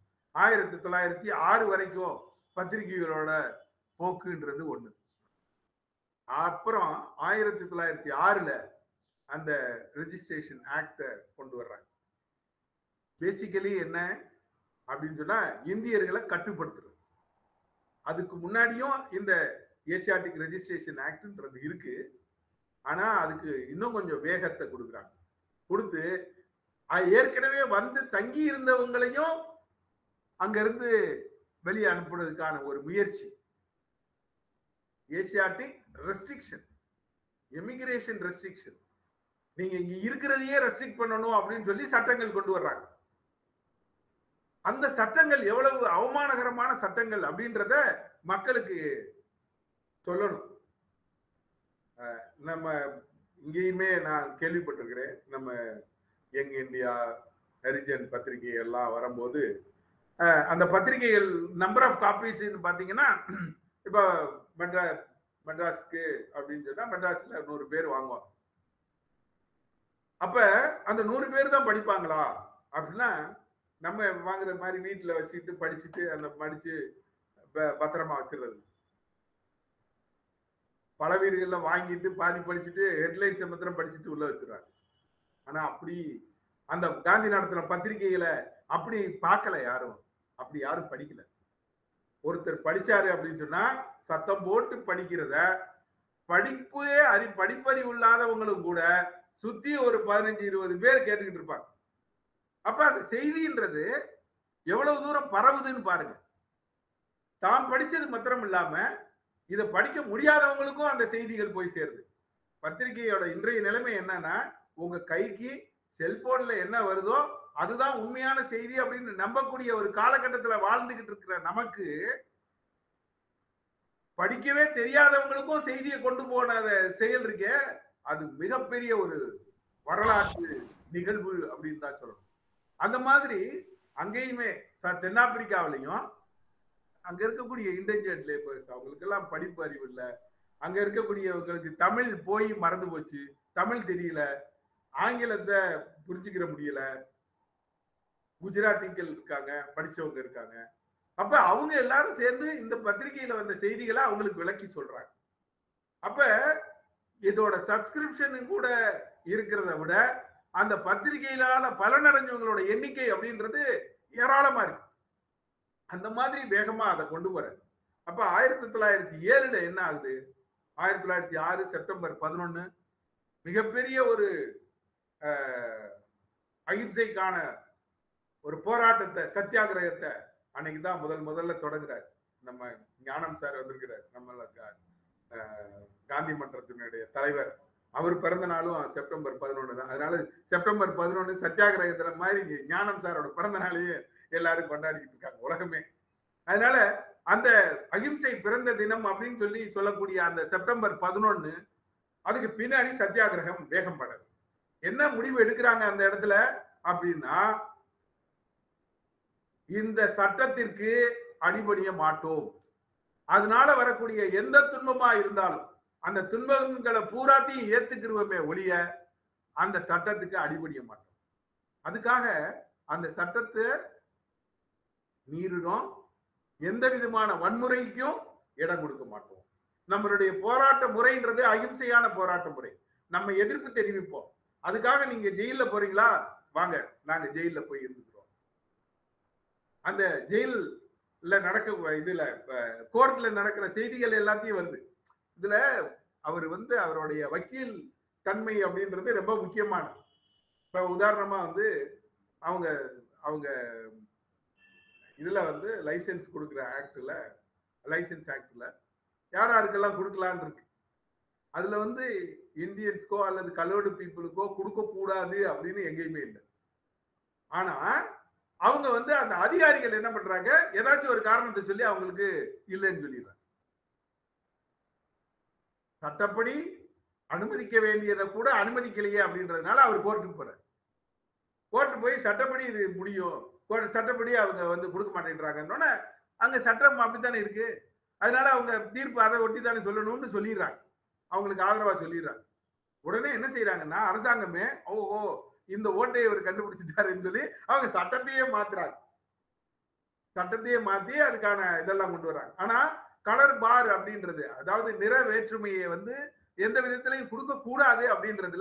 1906 வரைக்கும் பத்திரிகைகளோட போக்குன்றது ஒண்ணு. அப்புறம் 1906 அந்த ரெஜிஸ்ட்ரேஷன் ஆக்ட கொண்டு வர்றாங்க. பேசிக்கலி என்ன அப்படின்னு சொன்னா இந்தியர்களை கட்டுப்படுத்துறது. அதுக்கு முன்னாடியும் இந்த ஏசியாட்டிக் ரெஜிஸ்ட்ரேஷன் ஆக்ட்ன்றது இருக்கு. ஆனா அதுக்கு இன்னும் கொஞ்சம் வேகத்தை கொடுக்குறாங்க. கொடுத்து ஏற்கனவே வந்து தங்கி இருந்தவங்களையும் அங்கிருந்து வெளியே அனுப்புறதுக்கான ஒரு முயற்சி. ஏசியாட்டிக் ரெஸ்ட்ரிக்ஷன், எமிகிரேஷன் ரெஸ்ட்ரிக்ஷன், நீங்க இங்க இருக்கிறதையே ரெஸ்ட்ரிக்ட் பண்ணணும் அப்படின்னு சொல்லி சட்டங்கள் கொண்டு வர்றாங்க. அந்த சட்டங்கள் எவ்வளவு அவமானகரமான சட்டங்கள் அப்படின்றத மக்களுக்கு சொல்லணும். நம்ம இங்கேயுமே நான் கேள்விப்பட்டிருக்கிறேன், நம்ம யங் இந்தியா, ஹரிஜன் பத்திரிகை எல்லாம் வரும்போது அந்த பத்திரிகைகள் நம்பர் ஆஃப் காப்பீஸ் பாத்தீங்கன்னா, இப்ப மெட்ராஸ்க்கு அப்படின்னு சொன்னா மெட்ராஸ்ல 100 பேர் வாங்குவாங்க. அப்ப அந்த 100 பேர் தான் படிப்பாங்களா அப்படின்னா, நம்ம வாங்குற மாதிரி வீட்டுல வச்சுட்டு படிச்சுட்டு அந்த படிச்சு பத்திரமா வச்சிருறது. பல வீடுகள்ல வாங்கிட்டு பாதி படிச்சுட்டு ஹெட்லைன்ஸ் மாத்திரம் படிச்சுட்டு உள்ள வச்சிருக்காங்க. ஆனா அப்படி அந்த காந்தி நடத்தின பத்திரிகைகளை அப்படி பார்க்கல யாரும், அப்படி யாரும் படிக்கல. ஒருத்தர் படிச்சாரு அப்படின்னு சொன்னா சத்தம் போட்டு படிக்கிறத படிப்பறிவு இல்லாதவங்களும் கூட சுத்தி ஒரு 15-20 பேர் கேட்டுக்கிட்டு இருப்பாங்க. அப்ப அந்த செய்தின்றது எவ்வளவு தூரம் பரவுதுன்னு பாருங்க. தாம் படிச்சது மாத்திரம் இல்லாம இதை படிக்க முடியாதவங்களுக்கும் அந்த செய்திகள் போய் சேருது. பத்திரிகையோட இன்றைய நிலைமை என்னன்னா, உங்க கைக்கு செல்போன்ல என்ன வருதோ அதுதான் உண்மையான செய்தி அப்படின்னு நம்பக்கூடிய ஒரு காலகட்டத்தில் வாழ்ந்துகிட்டு இருக்கிற நமக்கு படிக்கவே தெரியாதவங்களுக்கும் செய்தியை கொண்டு போன செயல் இருக்கே, அது மிகப்பெரிய ஒரு வரலாற்று நிகழ்வு அப்படின்னு தான் சொல்லணும். அந்த மாதிரி அங்கேயுமே தென்னாப்பிரிக்காவிலையும் அங்க இருக்கக்கூடிய இன்டெலிஜென்ட் லேபர்ஸ், அவங்களுக்கு எல்லாம் படிப்பு அறிவு இல்லை. அங்க இருக்கக்கூடியவங்களுக்கு தமிழ் போய் மறந்து போச்சு, தமிழ் தெரியல, ஆங்கிலத்தை புரிஞ்சுக்கிற முடியல. குஜராத்திகள் இருக்காங்க, படிச்சவங்க இருக்காங்க. அப்ப அவங்க எல்லாரும் சேர்ந்து இந்த பத்திரிகையில வந்த செய்திகளை அவங்களுக்கு விளக்கி சொல்றாங்க. அப்ப இதோட சப்ஸ்கிரிப்ஷன் கூட இருக்கிறத விட அந்த பத்திரிகையிலான பலனடைஞ்சவங்களோட எண்ணிக்கை அப்படின்றது ஏராளமா இருக்கு. அந்த மாதிரி வேகமா அதை கொண்டு வர. அப்ப 1907 என்ன ஆகுது, 1906 செப்டம்பர் 11 மிகப்பெரிய ஒரு அகிம்சைக்கான ஒரு போராட்டத்தை, சத்தியாகிரகத்தை அன்னைக்குதான் முதல்ல தொடங்குறாரு. நம்ம ஞானம் சார் வந்திருக்கிறார், நம்ம காந்தி மன்றத்தினுடைய தலைவர். அவர் பிறந்த நாளும் செப்டம்பர் 11 தான். அதனால செப்டம்பர் 11 சத்தியாகிரகத்துல மாதிரி ஞானம் சாரோட பிறந்த நாளையே எல்லாரும் கொண்டாடிக்கிட்டு இருக்காங்க உலகமே. அதனால அந்த அகிம்சை பிறந்த தினம் அப்படின்னு சொல்லி சொல்லக்கூடிய அந்த செப்டம்பர் 11, அதுக்கு பின்னாடி சத்தியாகிரகம் வேகம் படாது. என்ன முடிவு எடுக்கிறாங்க அந்த இடத்துல அப்படின்னா, இந்த சட்டத்திற்கு அடிபணிய மாட்டோம், அதனால வரக்கூடிய எந்த துன்பமா இருந்தாலும் அந்த துன்பங்களை பூராத்தையும் ஏத்துக்கிறோமே ஒழிய அந்த சட்டத்துக்கு அடிபணிய மாட்டோம். அதுக்காக அந்த சட்டத்தை மீறுறோம், எந்த விதமான வன்முறைக்கும் இடம் கொடுக்க மாட்டோம். நம்மளுடைய போராட்ட முறைன்றது அகிம்சையான போராட்ட முறை. நம்ம எதிர்ப்பு தெரிவிப்போம். அதுக்காக நீங்க ஜெயில போறீங்களா, வாங்க நாங்க ஜெயில போய் இருந்துக்கிறோம். அந்த ஜெயில நடக்க இதுல கோர்ட்ல நடக்கிற செய்திகள் எல்லாத்தையும் வருது. இதுல அவர் அவருடைய வக்கீல் தன்மை அப்படின்றது ரொம்ப முக்கியமானது. இப்ப உதாரணமா அவங்க அவங்க இதுல லைசன்ஸ் கொடுக்குற ஆக்ட்ல, லைசன்ஸ் ஆக்ட்ல யார் யாருக்கெல்லாம் கொடுக்கலான்னு இருக்கு. அதுல இந்தியன்ஸ்க்கோ அல்லது கலர்டு பீப்புளுக்கோ கொடுக்க கூடாது அப்படின்னு எங்கேயுமே இல்லை. ஆனா அவங்க அந்த அதிகாரிகள் என்ன பண்றாங்க, ஏதாச்சும் ஒரு காரணத்தை சொல்லி அவங்களுக்கு இல்லைன்னு சொல்லிடுறாங்க. சட்டப்படி அனுமதிக்க வேண்டியதை கூட அனுமதிக்கலையே அப்படின்றதுனால அவர் கோர்ட்டுக்கு போறாரு. கோர்ட்டு போய் சட்டப்படி இது முடியும், சட்டப்படி அவங்க கொடுக்க மாட்டேன்றாங்கன்னு அங்க சட்டம் அப்படித்தானே இருக்கு. அதனால அவங்க தீர்ப்பு அதை ஒட்டி தானே சொல்லணும்னு சொல்லிடுறாங்க, அவங்களுக்கு ஆதரவா சொல்லிடுறாங்க. உடனே என்ன செய்யறாங்கன்னா அரசாங்கமே ஓஹோ இந்த ஓட்டையை அவர் கண்டுபிடிச்சிட்டாருன்னு சொல்லி அவங்க சட்டத்தையே மாத்துறாங்க. சட்டத்தையே மாத்தி அதுக்கான இதெல்லாம் கொண்டு வர்றாங்க. ஆனா கலர் பார் அப்படின்றது, அதாவது நிற வேற்றுமையை எந்த விதத்திலையும் கொடுக்க கூடாது அப்படின்றதுல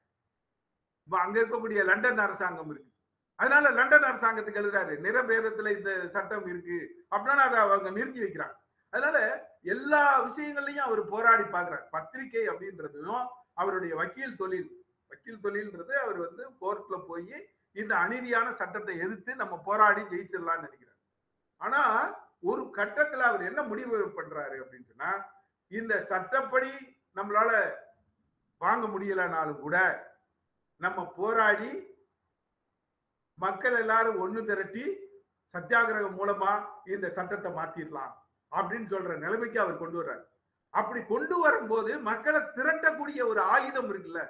அங்க இருக்கக்கூடிய லண்டன் அரசாங்கம் இருக்கு. அதனால லண்டன் அரசாங்கத்துக்கு எழுதுறாரு, நிறபேதத்துல இந்த சட்டம் இருக்கு அப்படின்னா அதை அவங்க நிறுத்தி வைக்கிறாங்க. அதனால எல்லா விஷயங்கள்லையும் அவர் போராடி பார்க்கிறார். பத்திரிகை அப்படின்றதும் அவருடைய வக்கீல் தொழில்ன்றது அவர் கோர்ட்ல போய் இந்த அநீதியான சட்டத்தை எதிர்த்து நம்ம போராடி ஜெயிச்சிடலாம்னு நினைக்கிறார். ஆனா ஒரு கட்டத்துல அவர் என்ன முடிவு பண்றாரு அப்படின்னு சொன்னா, இந்த சட்டப்படி நம்மளால வாங்க முடியலனாலும் கூட நம்ம போராடி மக்கள் எல்லாரும் ஒண்ணு திரட்டி சத்தியாகிரகம் மூலமா இந்த சட்டத்தை மாத்திடலாம் அப்படின்னு சொல்ற நிலைமைக்கு அவர் கொண்டு வர்றாரு. அப்படி கொண்டு வரும்போது மக்களை திரட்டக்கூடிய ஒரு ஆயுதம் இருக்குல்ல,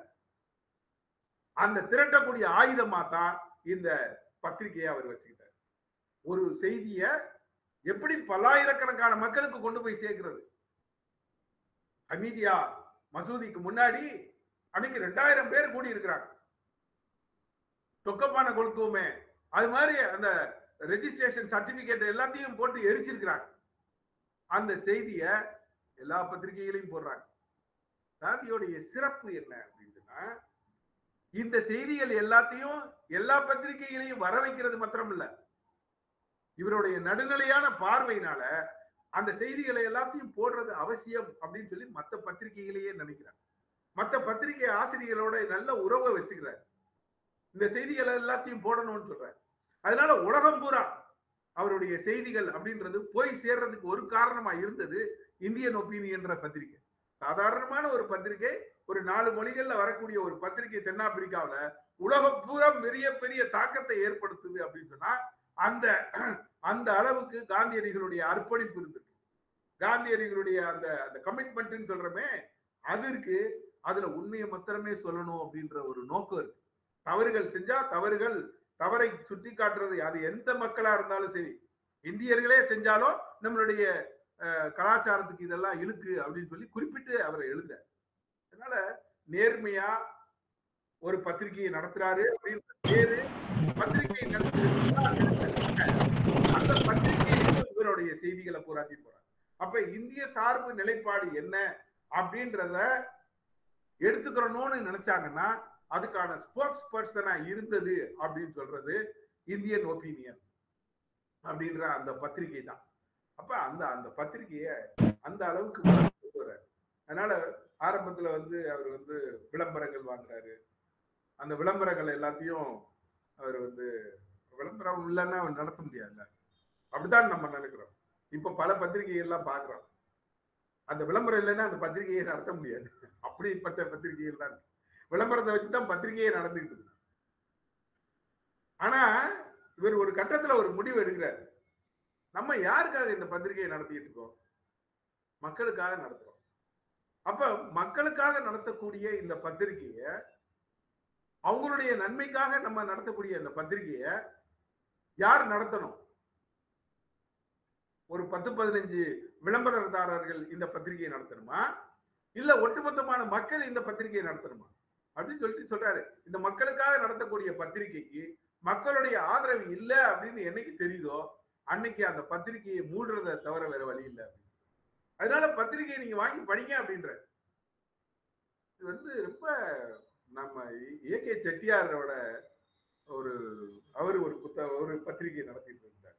அந்த திரட்டக்கூடிய ஆயுதமா தான் இந்த பத்திரிகையை அவர் வச்சுக்கிட்டார். ஒரு செய்திய எப்படி பல்லாயிரக்கணக்கான மக்களுக்கு கொண்டு போய் சேர்க்கிறது. அமீதியா மசூதிக்கு முன்னாடி அன்னைக்கு 2000 பேர் கூடி இருக்கிறாங்க. தொக்கப்பான கொளுத்துவோமே அது மாதிரி அந்த ரெஜிஸ்ட்ரேஷன் சர்டிபிகேட் எல்லாத்தையும் போட்டு எரிச்சிருக்கிறாங்க. அந்த செய்திய எல்லா பத்திரிகைகளையும் போடுறாங்க. காந்தியோடைய சிறப்பு என்ன அப்படின்னா, இந்த செய்திகள் எல்லாத்தையும் எல்லா பத்திரிகைகளையும் வர வைக்கிறது மாத்திரம் இல்ல, இவருடைய நடுநிலையான பார்வையினால அந்த செய்திகளை எல்லாத்தையும் போடுறது அவசியம் அப்படின்னு சொல்லி மற்ற பத்திரிகைகளையே நினைக்கிறாங்க. மற்ற பத்திரிகை ஆசிரியர்களோட நல்ல உறவை வச்சுக்கிறார். இந்த செய்திகளை எல்லாத்தையும் போடணும்னு சொல்றாரு. அதனால உலகம் பூரா அவருடைய செய்திகள் அப்படின்றது போய் சேர்றதுக்கு ஒரு காரணமா இருந்தது இந்தியன் ஒப்பீனியன்ற பத்திரிகை. சாதாரணமான ஒரு பத்திரிகை, ஒரு 4 மொழிகள்ல வரக்கூடிய ஒரு பத்திரிகை தென்னாப்பிரிக்காவில உலகம் பூரா பெரிய பெரிய தாக்கத்தை ஏற்படுத்துது அப்படின்னு சொன்னா அந்த அளவுக்கு காந்தியடிகளுடைய அர்ப்பணிப்பு இருந்திருக்கு. காந்தியடிகளுடைய அந்த கமிட்மெண்ட் சொல்றமே அது இருக்கு. அதுல உண்மையை மாத்திரமே சொல்லணும் அப்படின்ற ஒரு நோக்கம் இருக்கு. தவறுகள் செஞ்சா தவறை சுட்டி காட்டுறது அது எந்த மக்களா இருந்தாலும் சரி, இந்தியர்களே செஞ்சாலும் நம்மளுடைய கலாச்சாரத்துக்கு இதெல்லாம் இழுக்கு அப்படின்னு சொல்லி குறிப்பிட்டு அவரை எழுதுற. அதனால நேர்மையா ஒரு பத்திரிகையை நடத்துறாரு அப்படின்ற பேரு பத்திரிகை அந்த பத்திரிகையில இவருடைய செய்திகளை போராட்டி போறாங்க. அப்ப இந்திய சார்பு நிலைப்பாடு என்ன அப்படின்றத எடுத்துக்கிறோம்னு நினைச்சாங்கன்னா அதுக்கான ஸ்போக்ஸ் பர்சனா இருந்தது அப்படின்னு சொல்றது இந்தியன் ஒப்பீனியன் அப்படின்ற அந்த பத்திரிகை தான். அப்ப அந்த பத்திரிகைய அந்த அளவுக்கு கொண்டு வர்றாரு. அதனால ஆரம்பத்துல அவர் விளம்பரங்கள் வாங்குறாரு. அந்த விளம்பரங்கள் எல்லாத்தையும் அவர் விளம்பரம் இல்லைன்னா அவர் நடத்த முடியாதுல்ல, அப்படித்தான் நம்ம நினைக்கிறோம். இப்ப பல பத்திரிகைகள் எல்லாம் பாக்குறோம், அந்த விளம்பரம் இல்லைன்னா அந்த பத்திரிகையை நடத்த முடியாது. அப்படிப்பட்ட பத்திரிகைகள் தான் விளம்பரத்தை வச்சுதான் பத்திரிகையை நடந்துகிட்டு இருக்கு. ஆனா இவர் ஒரு கட்டத்துல ஒரு முடிவு எடுக்கிறார். நம்ம யாருக்காக இந்த பத்திரிகையை நடத்திட்டு இருக்கோம்? மக்களுக்காக நடத்துறோம். அப்ப மக்களுக்காக நடத்தக்கூடிய இந்த பத்திரிகைய, அவங்களுடைய நன்மைக்காக நம்ம நடத்தக்கூடிய இந்த பத்திரிகைய யார் நடத்தணும்? ஒரு 10-15 விளம்பரதாரர்கள் இந்த பத்திரிகையை நடத்தணுமா, இல்ல ஒட்டுமொத்தமான மக்கள் இந்த பத்திரிகையை நடத்தணுமா அப்படின்னு சொல்றாரு. இந்த மக்களுக்காக நடத்தக்கூடிய பத்திரிகைக்கு மக்களுடைய ஆதரவு இல்லை அப்படின்னு என்னைக்கு தெரியுதோ அன்னைக்கு அந்த பத்திரிகையை மூடுறதை தவிர வேற வழி இல்லை. அதனால பத்திரிகையை நீங்க வாங்கி படிங்க அப்படின்ற. இது வந்து ரொம்ப நம்ம ஏகே செட்டியாரோட அவரு ஒரு பத்திரிகை நடத்திட்டு இருந்தார்.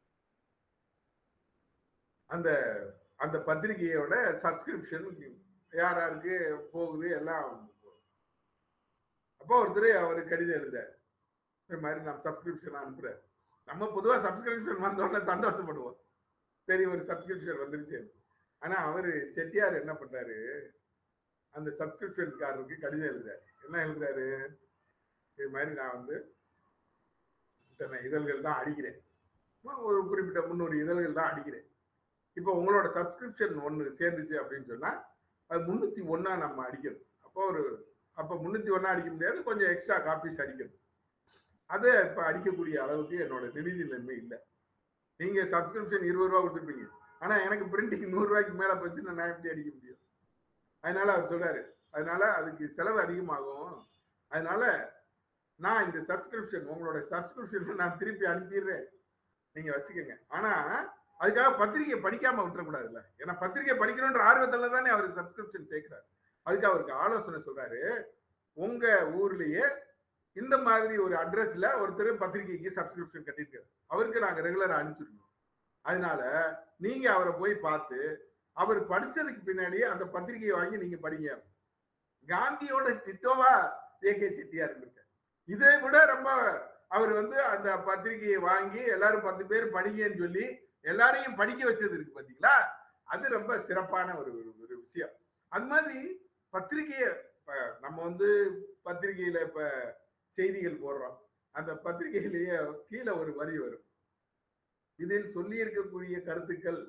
அந்த அந்த பத்திரிகையோட சப்ஸ்கிரிப்ஷன் யாருக்கு போகுது எல்லாம். அப்போ ஒருத்தர் அவரு கடிதம் எழுதுறாரு, இந்த மாதிரி நம்ம சப்ஸ்கிரிப்ஷன் அனுப்புறாரு. நம்ம பொதுவா சப்ஸ்கிரிப்ஷன் வந்தோடனே சந்தோஷப்படுவோம், சரி ஒரு சப்ஸ்கிரிப்ஷன் வந்துருச்சு. ஆனா அவரு செட்டியார் என்ன பண்றாரு, அந்த சப்ஸ்கிரிப்ஷன்காரருக்கு கடிதம் எழுதுறாரு. என்ன எழுதுறாரு, இது மாதிரி நான் வந்து இத்தனை இதழ்கள் தான் அடிக்கிறேன், ஒரு குறிப்பிட்ட 300 இதழ்கள் தான் அடிக்கிறேன். இப்போ உங்களோட சப்ஸ்கிரிப்ஷன் ஒன்று சேர்ந்துச்சு அப்படின்னு சொன்னா அது 301 நம்ம அடிக்கணும். அப்போ 301 அடிக்க முடியாது, கொஞ்சம் எக்ஸ்ட்ரா காப்பீஸ் அடிக்கணும். அதை இப்போ அடிக்கக்கூடிய அளவுக்கு என்னோட நிதி நிலைமை இல்லை. நீங்க சப்ஸ்கிரிப்ஷன் 20 ரூபா கொடுத்துருப்பீங்க, ஆனா எனக்கு பிரிண்டிங் 100 ரூபாய்க்கு மேல போச்சுன்னா நான் எப்படி அடிக்க முடியும்? அதனால அவர் சொல்றாரு, அதனால அதுக்கு செலவு அதிகமாகும், அதனால நான் இந்த சப்ஸ்கிரிப்ஷன் உங்களோட சப்ஸ்கிரிப்ஷன் நான் திருப்பி அனுப்பிடுறேன், நீங்க வச்சுக்கோங்க. ஆனா அதுக்காக பத்திரிகை படிக்காம விட்டுறக்கூடாதுல்ல. ஏன்னா பத்திரிகை படிக்கணும்ன்ற ஆர்வத்துல தானே அவர் சப்ஸ்கிரிப்ஷன் சேர்க்கிறார். அதுக்கு அவருக்கு ஆலோசனை சொல்றாரு, உங்க ஊர்லயே இந்த மாதிரி ஒரு அட்ரஸ்ல ஒருத்தர் பத்திரிகைக்கு சப்ஸ்கிரிப்ஷன் கட்டியிருக்காரு, அவருக்கு நாங்க ரெகுலரா அனுப்பிச்சிருக்கோம். அதனால நீங்க அவரை போய் பார்த்து அவர் படிச்சதுக்கு பின்னாடி அந்த பத்திரிகையை வாங்கி நீங்க படிங்க. காந்தியோட டிட்டோவா ஏகே செட்டியார் இருந்திருக்காரு. இதை விட ரொம்ப அவர் வந்து அந்த பத்திரிகையை வாங்கி எல்லாரும் 10 பேர் படிங்கன்னு சொல்லி எல்லாரையும் படிக்க வச்சது இருக்கு பாத்தீங்களா, அது ரொம்ப சிறப்பான ஒரு விஷயம். அது மாதிரி பத்திரிகைய நம்ம வந்து பத்திரிகையில இப்ப செய்திகள் போடுறோம், அந்த பத்திரிகையிலேயே கீழே ஒரு வரி வரும், இதில் சொல்லி இருக்கக்கூடிய கருத்துக்கள்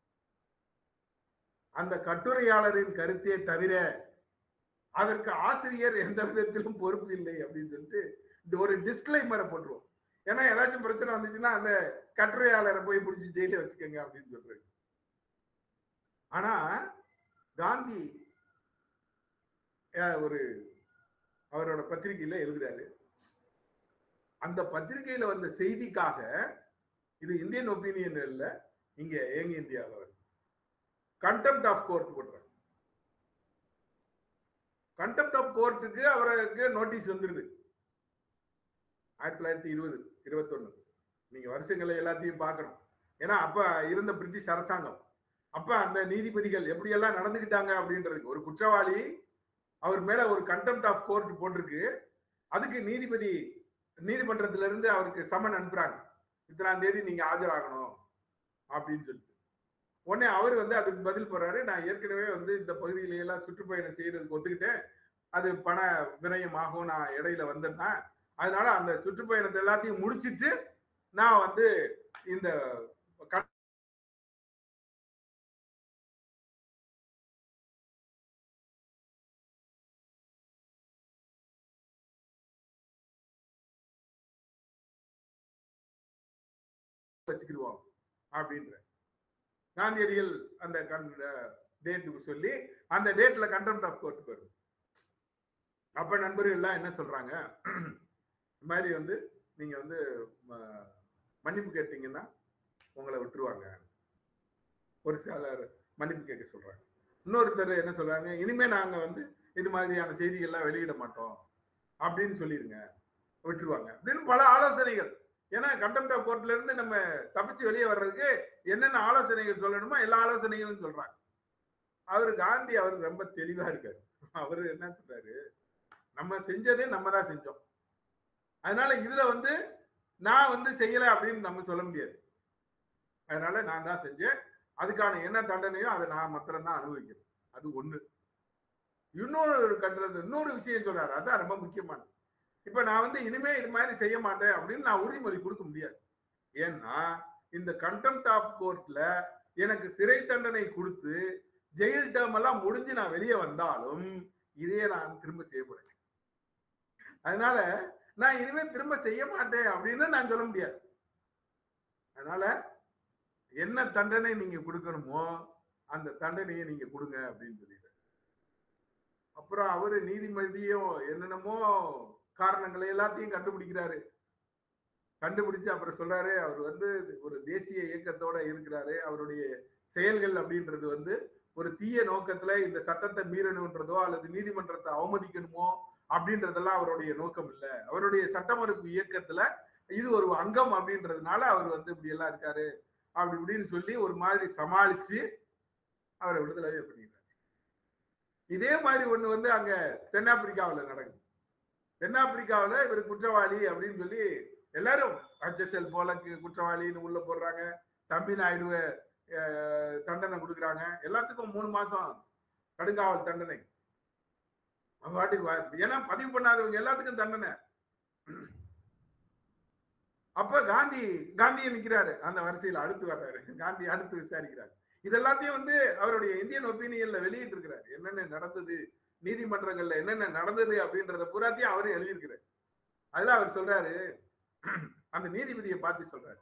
அந்த கட்டுரையாளரின் கருத்தே தவிர அதற்கு ஆசிரியர் எந்த விதத்திலும் பொறுப்பு இல்லை அப்படின்னு சொல்லிட்டு ஒரு டிஸ்க்ளைமரை போட்டுருவோம். ஏன்னா ஏதாச்சும் பிரச்சனை வந்துச்சுன்னா அந்த கட்டுரையாளரை போய் பிடிச்சி ஜெயில வச்சுக்கோங்க அப்படின்னு சொல்றாரு. ஆனா காந்தி அவரோட பத்திரிகையில எழுதுறாரு, அந்த பத்திரிகையில வந்த செய்திக்காக, இது இந்தியன் ஒப்பீனியன் இல்ல, இங்க யங் இந்தியாவில் கண்டெம்ட் ஆஃப் கோர்ட் போடுறாரு. கண்டெம்ட் ஆஃப் கோர்ட்டுக்கு அவருக்கு நோட்டீஸ் வந்துருது 1920, 21. நீங்க வருஷங்களை எல்லாத்தையும் பார்க்கணும். ஏன்னா அப்ப இருந்த பிரிட்டிஷ் அரசாங்கம், அப்ப அந்த நீதிபதிகள் எப்படி எல்லாம் நடந்துகிட்டாங்க அப்படின்றதுக்கு, ஒரு குற்றவாளி அவர் மேல ஒரு கண்டெம்ட் ஆஃப் கோர்ட் போட்டிருக்கு, அதுக்கு நீதிமன்றத்துல இருந்து அவருக்கு சமன் அனுப்புறாங்க, இத்தனாம் தேதி நீங்க ஆஜராகணும் அப்படின்னு சொல்லிட்டு. உடனே அவர் வந்து அதுக்கு பதில் போறாரு, நான் ஏற்கனவே வந்து இந்த பகுதியில எல்லாம் சுற்றுப்பயணம் செய்யறதுக்கு ஒத்துக்கிட்டேன், அது பண விரயம் ஆகும், நான் இடையில வந்தேன்னா, அதனால அந்த சுற்றுப்பயணத்தை எல்லாத்தையும் முடிச்சிட்டு நான் வந்து இந்த வச்சுக்கிடுவோம் அப்படின்ற காந்தியடிகள் அந்த டேட்டுக்கு சொல்லி அந்த டேட்ல கண்டெம்ட் ஆஃப் கோர்ட் வரும். அப்ப நண்பர்கள் எல்லாம் என்ன சொல்றாங்க, இந்த மாதிரி வந்து நீங்க வந்து மன்னிப்பு கேட்டீங்கன்னா உங்களை விட்டுருவாங்க. ஒரு சிலர் மன்னிப்பு கேட்க சொல்றாங்க. இன்னொருத்தர் என்ன சொல்றாங்க, இனிமே நாங்க வந்து இது மாதிரியான செய்திகள்லாம் வெளியிட மாட்டோம் அப்படின்னு சொல்லிருங்க, விட்டுருவாங்க அப்படின்னு பல ஆலோசனைகள். ஏன்னா கண்டெம்ட் ஆஃப் கோர்ட்ல இருந்து நம்ம தப்பிச்சு வெளியே வர்றதுக்கு என்னென்ன ஆலோசனைகள் சொல்லணுமோ எல்லா ஆலோசனைகளும் சொல்றாங்க. காந்தி அவருக்கு ரொம்ப தெளிவா இருக்காரு. அவரு என்ன சொல்றாரு, நம்ம செஞ்சதே நம்ம தான் செஞ்சோம், அதனால இதுல வந்து நான் வந்து செய்யல அப்படின்னு நம்ம சொல்ல முடியாது, அதனால நான் தான் செஞ்சேன், அதுக்கான என்ன தண்டனையோ அதை நான் மாத்திரம் தான் அனுபவிக்கிறேன். அது ஒண்ணு. இன்னொரு விஷயம் சொல்றாரு, அதான் ரொம்ப முக்கியமானது. இப்ப நான் வந்து இனிமே இது மாதிரி செய்ய மாட்டேன் அப்படின்னு நான் உறுதிமொழி கொடுக்க முடியாது. ஏன்னா இந்த கண்டெம்ட் ஆஃப் கோர்ட்ல எனக்கு சிறை தண்டனை கொடுத்து ஜெயில் டேர்ம் எல்லாம் முடிஞ்சு நான் வெளியே வந்தாலும் இதே நான் திரும்ப செய்ய போறேன், அதனால நான் இனிமே திரும்ப செய்ய மாட்டேன் அப்படின்னு நான் சொல்ல முடியாது. அதனால என்ன தண்டனை நீங்க கொடுக்கணுமோ அந்த தண்டனையை நீங்க கொடுங்க அப்படின்னு சொல்லிடுறாரு. அப்புறம் அவரு நீதிமன்றியும் என்னென்னமோ காரணங்களை எல்லாத்தையும் கண்டுபிடிக்கிறாரு. கண்டுபிடிச்சு அப்புறம் சொல்றாரு, அவர் வந்து ஒரு தேசிய இயக்கத்தோட இருக்கிறாரு, அவருடைய செயல்கள் அப்படின்றது வந்து ஒரு தீய நோக்கத்துல இந்த சட்டத்தை மீறணுன்றதோ அல்லது நீதிமன்றத்தை அவமதிக்கணுமோ அப்படின்றதெல்லாம் அவருடைய நோக்கம் இல்லை. அவருடைய சட்ட மறுப்பு இயக்கத்துல இது ஒரு அங்கம் அப்படின்றதுனால அவர் வந்து இப்படி எல்லாம் இருக்காரு அப்படி இப்படின்னு சொல்லி ஒரு மாதிரி சமாளிச்சு அவரை விடுதலை பண்ணிடுறாரு. இதே மாதிரி ஒண்ணு வந்து அங்க தென்னாப்பிரிக்காவில் நடக்குது. தென்னாப்பிரிக்காவில் இவர் குற்றவாளி அப்படின்னு சொல்லி எல்லாரும் HSL போல குற்றவாளின்னு உள்ள போடுறாங்க. தம்பி நாயுடுவை தண்டனை கொடுக்குறாங்க. எல்லாத்துக்கும் 3 மாசம் கடுங்காவல் தண்டனை. ஏன்னா பதிவு பண்ணாதவங்க எல்லாத்துக்கும் தண்டனை. அப்ப காந்தியை நிக்கிறாரு அந்த வரிசையில், அடுத்து வர்றாரு காந்தி, அடுத்து விசாரிக்கிறாரு. இது எல்லாத்தையும் வந்து அவருடைய இந்தியன் ஒப்பீனியன்ல வெளியிட்டு இருக்கிறாரு. என்னென்ன நடந்தது, நீதிமன்றங்கள்ல என்னென்ன நடந்தது அப்படின்றத பூராத்தையும் அவரும் எழுதியிருக்கிறார். அதுல அவர் சொல்றாரு, அந்த நீதிபதியை பார்த்து சொல்றாரு,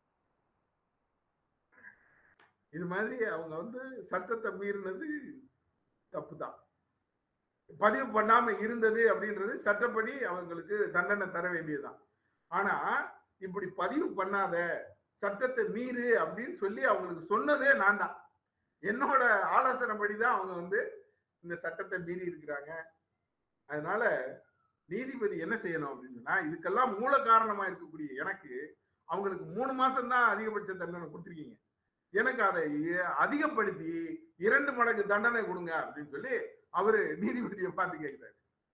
இது மாதிரி அவங்க வந்து சட்டத்தை மீறினது தப்புதான், பதிவு பண்ணாம இருந்தது அப்படின்றது சட்டப்படி அவங்களுக்கு தண்டனை தர வேண்டியதுதான். ஆனா இப்படி பதிவு பண்ணாத, சட்டத்தை மீறு அப்படின்னு சொல்லி அவங்களுக்கு சொன்னதே நான் தான். என்னோட ஆலோசனைப்படிதான் அவங்க வந்து இந்த சட்டத்தை மீறி இருக்கிறாங்க. அதனால நீதிபதி என்ன செய்யணும் அப்படின்னா, இதுக்கெல்லாம் மூல காரணமா இருக்கக்கூடிய எனக்கு அவங்களுக்கு 3 மாசம் தான் அதிகபட்ச தண்டனை கொடுத்துருக்கீங்க, எனக்கு அதை அதிகப்படுத்தி 2 மடங்கு தண்டனை கொடுங்க அப்படின்னு சொல்லி அவரு நீதிபதியை பார்த்து கேட்கிறாரு.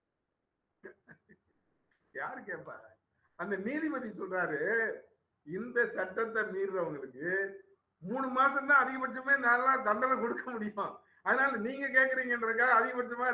யாரு கேட்பா? அந்த நீதிபதி சொல்றாரு, இந்த சட்டத்தை மீறுறவங்களுக்கு 3 மாசம் தான் அதிகபட்சமே நல்லா தண்டனை கொடுக்க முடியும். அதனால நீங்க கேட்கறீங்கன்றதுக்காக அதிகபட்சமா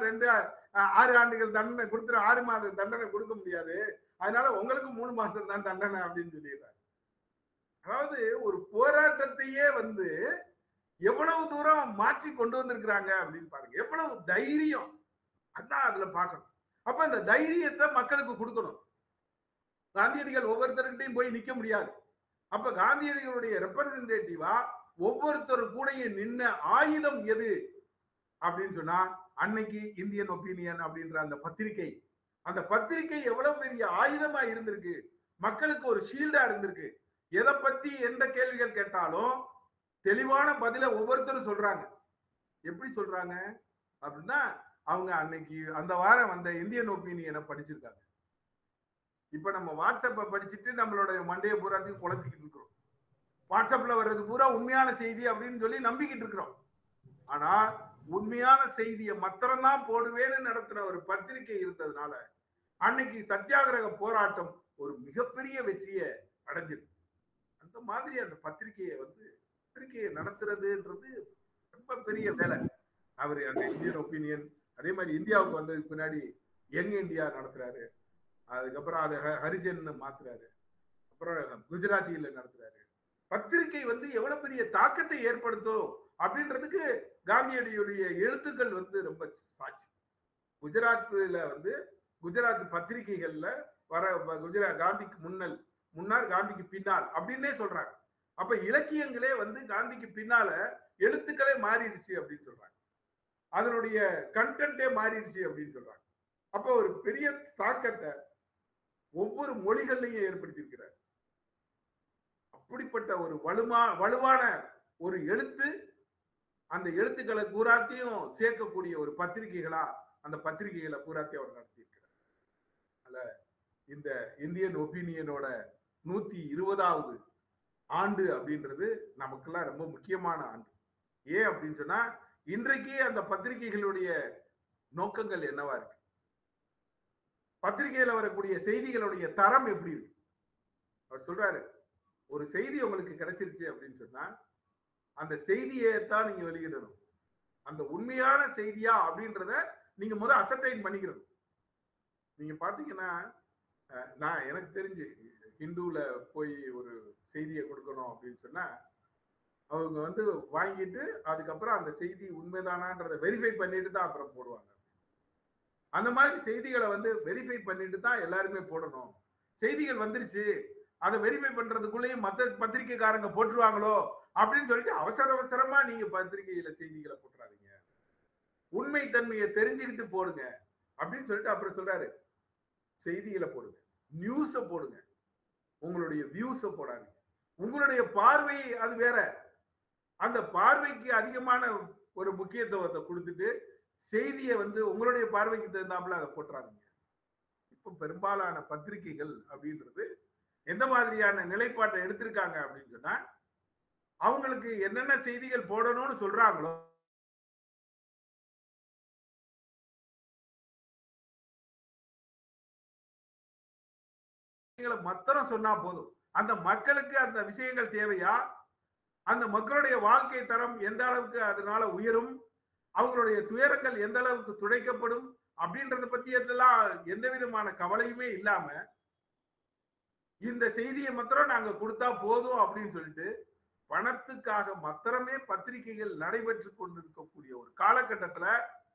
6 ஆண்டுகள் தண்டனை கொடுத்துரு, 6 மாத தண்டனை கொடுக்க முடியாது, அதனால உங்களுக்கு 3 மாசம் தான் தண்டனை அப்படின்னு சொல்லிடுறாரு. அதாவது ஒரு போராட்டத்தையே வந்து எவ்வளவு தூரம் மாற்றி கொண்டு வந்திருக்கிறாங்க அப்படின்னு பாருங்க. எவ்வளவு தைரியம், அதான் அதுல பார்க்கணும். அப்ப அந்த தைரியத்தை மக்களுக்கு கொடுக்கணும். காந்தியடிகள் ஒவ்வொருத்தருக்கிட்டையும் போய் நிக்க முடியாது. அப்ப காந்தியடிகளுடைய ரெப்ரசன்டேட்டிவா ஒவ்வொருத்தர் கூட நின்ன ஆயுதம் எது அப்படின்னு சொன்னா, அன்னைக்கு இந்தியன் ஒப்பீனியன் அப்படின்ற அந்த பத்திரிகை, அந்த பத்திரிகை எவ்வளவு பெரிய ஆயுதமா இருந்திருக்கு, மக்களுக்கு ஒரு ஷீல்டா இருந்திருக்கு. எதை பத்தி எந்த கேள்விகள் கேட்டாலும் தெளிவான பதில ஒவ்வொருத்தரும் சொல்றாங்க. எப்படி சொல்றாங்க அப்படின்னா, அவங்க அன்னைக்கு அந்த வாரம் வந்த இந்தியன் ஒப்பீனியனை படிச்சிருக்காங்க. இப்ப நம்ம வாட்ஸ்அப்பை படிச்சுட்டு நம்மளோட மண்டைய பூராத்தையும் குழப்பிக்கிட்டு இருக்கிறோம். வாட்ஸ்அப்ல வர்றது பூரா உண்மையான செய்தி அப்படின்னு சொல்லி நம்பிக்கிட்டு இருக்கிறோம். ஆனா உண்மையான செய்தியை மாத்திரம்தான் போடுவேன்னு நடத்தின ஒரு பத்திரிகை இருந்ததுனால அன்னைக்கு சத்தியாகிரக போராட்டம் ஒரு மிகப்பெரிய வெற்றியை அடைஞ்சிருக்கு. அந்த மாதிரி அந்த பத்திரிகையை நடத்துறதுன்றது ரொம்ப பெரிய வேலை. அவர் அந்த இந்தியன் ஒப்பீனியன், அதே மாதிரி இந்தியாவுக்கு வந்ததுக்கு பின்னாடி யங் இந்தியா நடத்துறாரு, அதுக்கப்புறம் அதை ஹரிஜன் மாத்துறாரு, அப்புறம் குஜராத்தியில நடத்துறாரு. பத்திரிகை வந்து எவ்வளவு பெரிய தாக்கத்தை ஏற்படுத்தும் அப்படின்றதுக்கு காந்தியடியுடைய எழுத்துக்கள் வந்து ரொம்ப சாட்சி. குஜராத்ல வந்து குஜராத் பத்திரிகைகள்ல வர காந்திக்கு முன்னால் காந்திக்கு பின்னால் அப்படின்னே சொல்றாங்க. அப்ப இலக்கியங்களே வந்து காந்திக்கு பின்னால எழுத்துக்களே மாறிடுச்சு அப்படின்னு சொல்றாங்க, அதனுடைய கண்டென்ட்டே மாறிடுச்சு அப்படின்னு சொல்றாங்க. அப்ப ஒரு பெரிய தாக்கத்தை ஒவ்வொரு மொழிகள்லையும் ஏற்படுத்தி இருக்கிறார். அப்படிப்பட்ட ஒரு வலுவான ஒரு எழுத்து, அந்த எழுத்துக்களை பூராத்தையும் சேர்க்கக்கூடிய ஒரு பத்திரிகைகளா அந்த பத்திரிகைகளை பூராத்தையும் அவர் நடத்தி இருக்கிறார். அல்ல, இந்த இந்தியன் ஒப்பீனியனோட 120வது ஆண்டு அப்படின்றது நமக்கெல்லாம் ரொம்ப முக்கியமான ஆண்டு. ஏன் அப்படின்னு சொன்னா, இன்றைக்கு அந்த பத்திரிகைகளுடைய நோக்கங்கள் என்னவா இருக்கு, பத்திரிகையில வரக்கூடிய செய்திகளுடைய தரம் எப்படி இருக்கு. அவர் சொல்றாரு, ஒரு செய்தி உங்களுக்கு கிடைச்சிருச்சு அப்படின்னு சொன்னா அந்த செய்தியை தான் நீங்க வெளியிடணும். அந்த உண்மையான செய்தியா அப்படின்றத நீங்க முதல் அசர்டைன் பண்ணிக்கணும். நீங்க பாத்தீங்கன்னா, நான் எனக்கு தெரிஞ்சு ஹிந்துல போய் ஒரு செய்தியை கொடுக்கணும் அப்படின்னு சொன்னா அவங்க வந்து வாங்கிட்டு அதுக்கப்புறம் அந்த செய்தி உண்மைதானான்றதை வெரிஃபை பண்ணிட்டு தான் அப்புறம் போடுவாங்க. அந்த மாதிரி செய்திகளை வந்து வெரிஃபை பண்ணிட்டு தான் எல்லாருமே போடணும். செய்திகள் வந்துருச்சு, அதை வெரிஃபை பண்றதுக்குள்ளேயும் மற்ற பத்திரிகைக்காரங்க போட்டுருவாங்களோ அப்படின்னு சொல்லிட்டு அவசரமா நீங்க பத்திரிகையில செய்திகளை போட்டுறாதீங்க, உண்மை தன்மையை தெரிஞ்சுக்கிட்டு போடுங்க அப்படின்னு சொல்லிட்டு அப்புறம் சொல்றாரு, செய்திகளை போடுங்க, நியூஸ போடுங்க, உங்களுடைய வியூஸ போடாதீங்க. உங்களுடைய பார்வை அது வேற, அந்த பார்வைக்கு அதிகமான ஒரு முக்கியத்துவத்தை கொடுத்துட்டு செய்தியை வந்து உங்களுடைய பார்வைக்கு தகுந்தாப்புல அதை போட்டுறாங்க. இப்ப பெரும்பாலான பத்திரிகைகள் அப்படின்றது எந்த மாதிரியான நிலைப்பாட்டை எடுத்திருக்காங்க அப்படின்னு சொன்னா, அவங்களுக்கு என்னென்ன செய்திகள் போடணும்னு சொல்றாங்களோ மாத்திரம் சொன்னா போதும். அந்த மக்களுக்கு அந்த விஷயங்கள் தேவையா, அந்த மக்களுடைய வாழ்க்கை தரம் எந்த அளவுக்கு அதனால உயரும், அவங்களுடைய துயரங்கள் எந்த அளவுக்கு துடைக்கப்படும் அப்படின்றத பத்தி எல்லாம் எந்த விதமான கவலையுமே இல்லாம இந்த செய்தியை மாத்திரம் நாங்க கொடுத்தா போதும் அப்படின்னு சொல்லிட்டு பணத்துக்காக மாத்திரமே பத்திரிகைகள் நடைபெற்று கொண்டிருக்கக்கூடிய ஒரு காலகட்டத்துல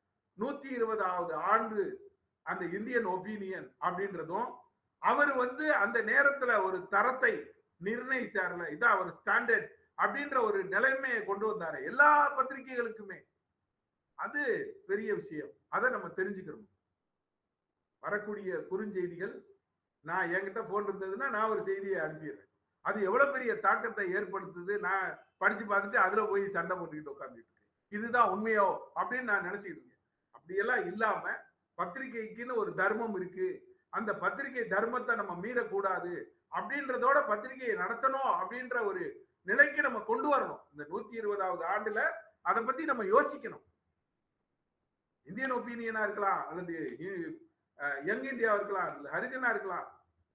120வது ஆண்டு அந்த இந்தியன் ஒப்பீனியன் அப்படின்றதும் அவர் வந்து அந்த நேரத்துல ஒரு தரத்தை நிர்ணயிச்சார்ல, இதான் ஒரு ஸ்டாண்டர்ட் அப்படின்ற ஒரு நிலைமையை கொண்டு வந்தாரு எல்லா பத்திரிகைகளுக்குமே. அது பெரிய விஷயம். அதை நம்ம தெரிஞ்சுக்கிறோம். வரக்கூடிய குறுஞ்செய்திகள், நான் என்கிட்ட போன் இருந்ததுன்னா நான் ஒரு செய்தியை அனுப்பிடுறேன். அது எவ்வளவு பெரிய தாக்கத்தை ஏற்படுத்துது நான் படிச்சு பார்த்துட்டு அதுல போய் சண்டை போட்டுக்கிட்டு உட்காந்துட்டு இருக்கேன். இதுதான் உண்மையோ அப்படின்னு நான் நினைச்சுக்கிட்டு இருக்கேன். அப்படியெல்லாம் இல்லாம பத்திரிகைக்குன்னு ஒரு தர்மம் இருக்கு, அந்த பத்திரிகை தர்மத்தை நம்ம மீறக்கூடாது அப்படின்றதோட பத்திரிகையை நடத்தணும் அப்படின்ற ஒரு நிலைக்கு நம்ம கொண்டு வரணும். இந்த 120வது ஆண்டுல அதை பத்தி நம்ம யோசிக்கணும். இந்தியன் ஒப்பீனியனா இருக்கலாம், அல்லது யங் இந்தியா இருக்கலாம், ஹரிஜனா இருக்கலாம்,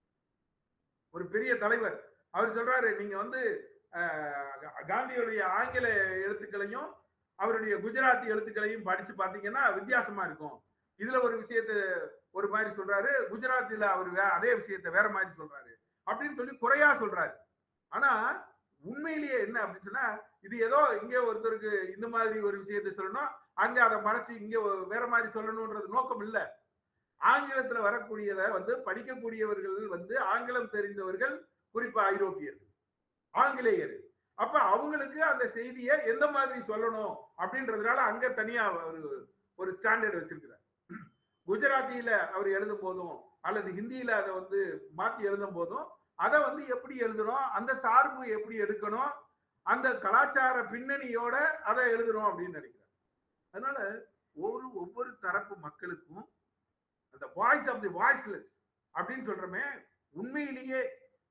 ஒரு பெரிய தலைவர் அவர் சொல்றாரு, நீங்க வந்து காந்தியுடைய ஆங்கில எழுத்துக்களையும் அவருடைய குஜராத்தி எழுத்துக்களையும் படிச்சு பாத்தீங்கன்னா வித்தியாசமா இருக்கும். இதுல ஒரு விஷயத்த ஒரு மாதிரி சொல்றாரு, குஜராத்தில அவர் அதே விஷயத்த வேற மாதிரி சொல்றாரு அப்படின்னு சொல்லி குறையா சொல்றாரு. ஆனா உண்மையிலேயே என்ன அப்படின்னு சொன்னா, இது ஏதோ இங்க ஒருத்தருக்கு இந்த மாதிரி ஒரு விஷயத்த சொல்லணும், அங்க அதை மறைச்சு இங்க வேற மாதிரி சொல்லணும்ன்றது நோக்கம் இல்லை. ஆங்கிலத்துல வரக்கூடியதை வந்து படிக்கக்கூடியவர்கள் வந்து ஆங்கிலம் தெரிந்தவர்கள், குறிப்பா ஐரோப்பியர்கள், ஆங்கிலேயர். அப்ப அவங்களுக்கு அந்த செய்தியை எந்த மாதிரி சொல்லணும் அப்படின்றதுனால அங்க தனியா ஒரு ஸ்டாண்டர்ட் வச்சிருக்கிறார். குஜராத்தியில அவர் எழுதும் போதும் அல்லது ஹிந்தியில அதை வந்து மாத்தி எழுதும் போதும் அதை வந்து எப்படி எழுதணும், அந்த சார்பு எப்படி எடுக்கணும், அந்த கலாச்சார பின்னணியோட அதை எழுதணும் அப்படின்னு நினைக்கிறார். அதனால ஒவ்வொரு தரப்பு மக்களுக்கும் அந்த வாய்ஸ் ஆஃப் தி வாய்ஸ்லெஸ் அப்படின்னு சொல்றமே, உண்மையிலேயே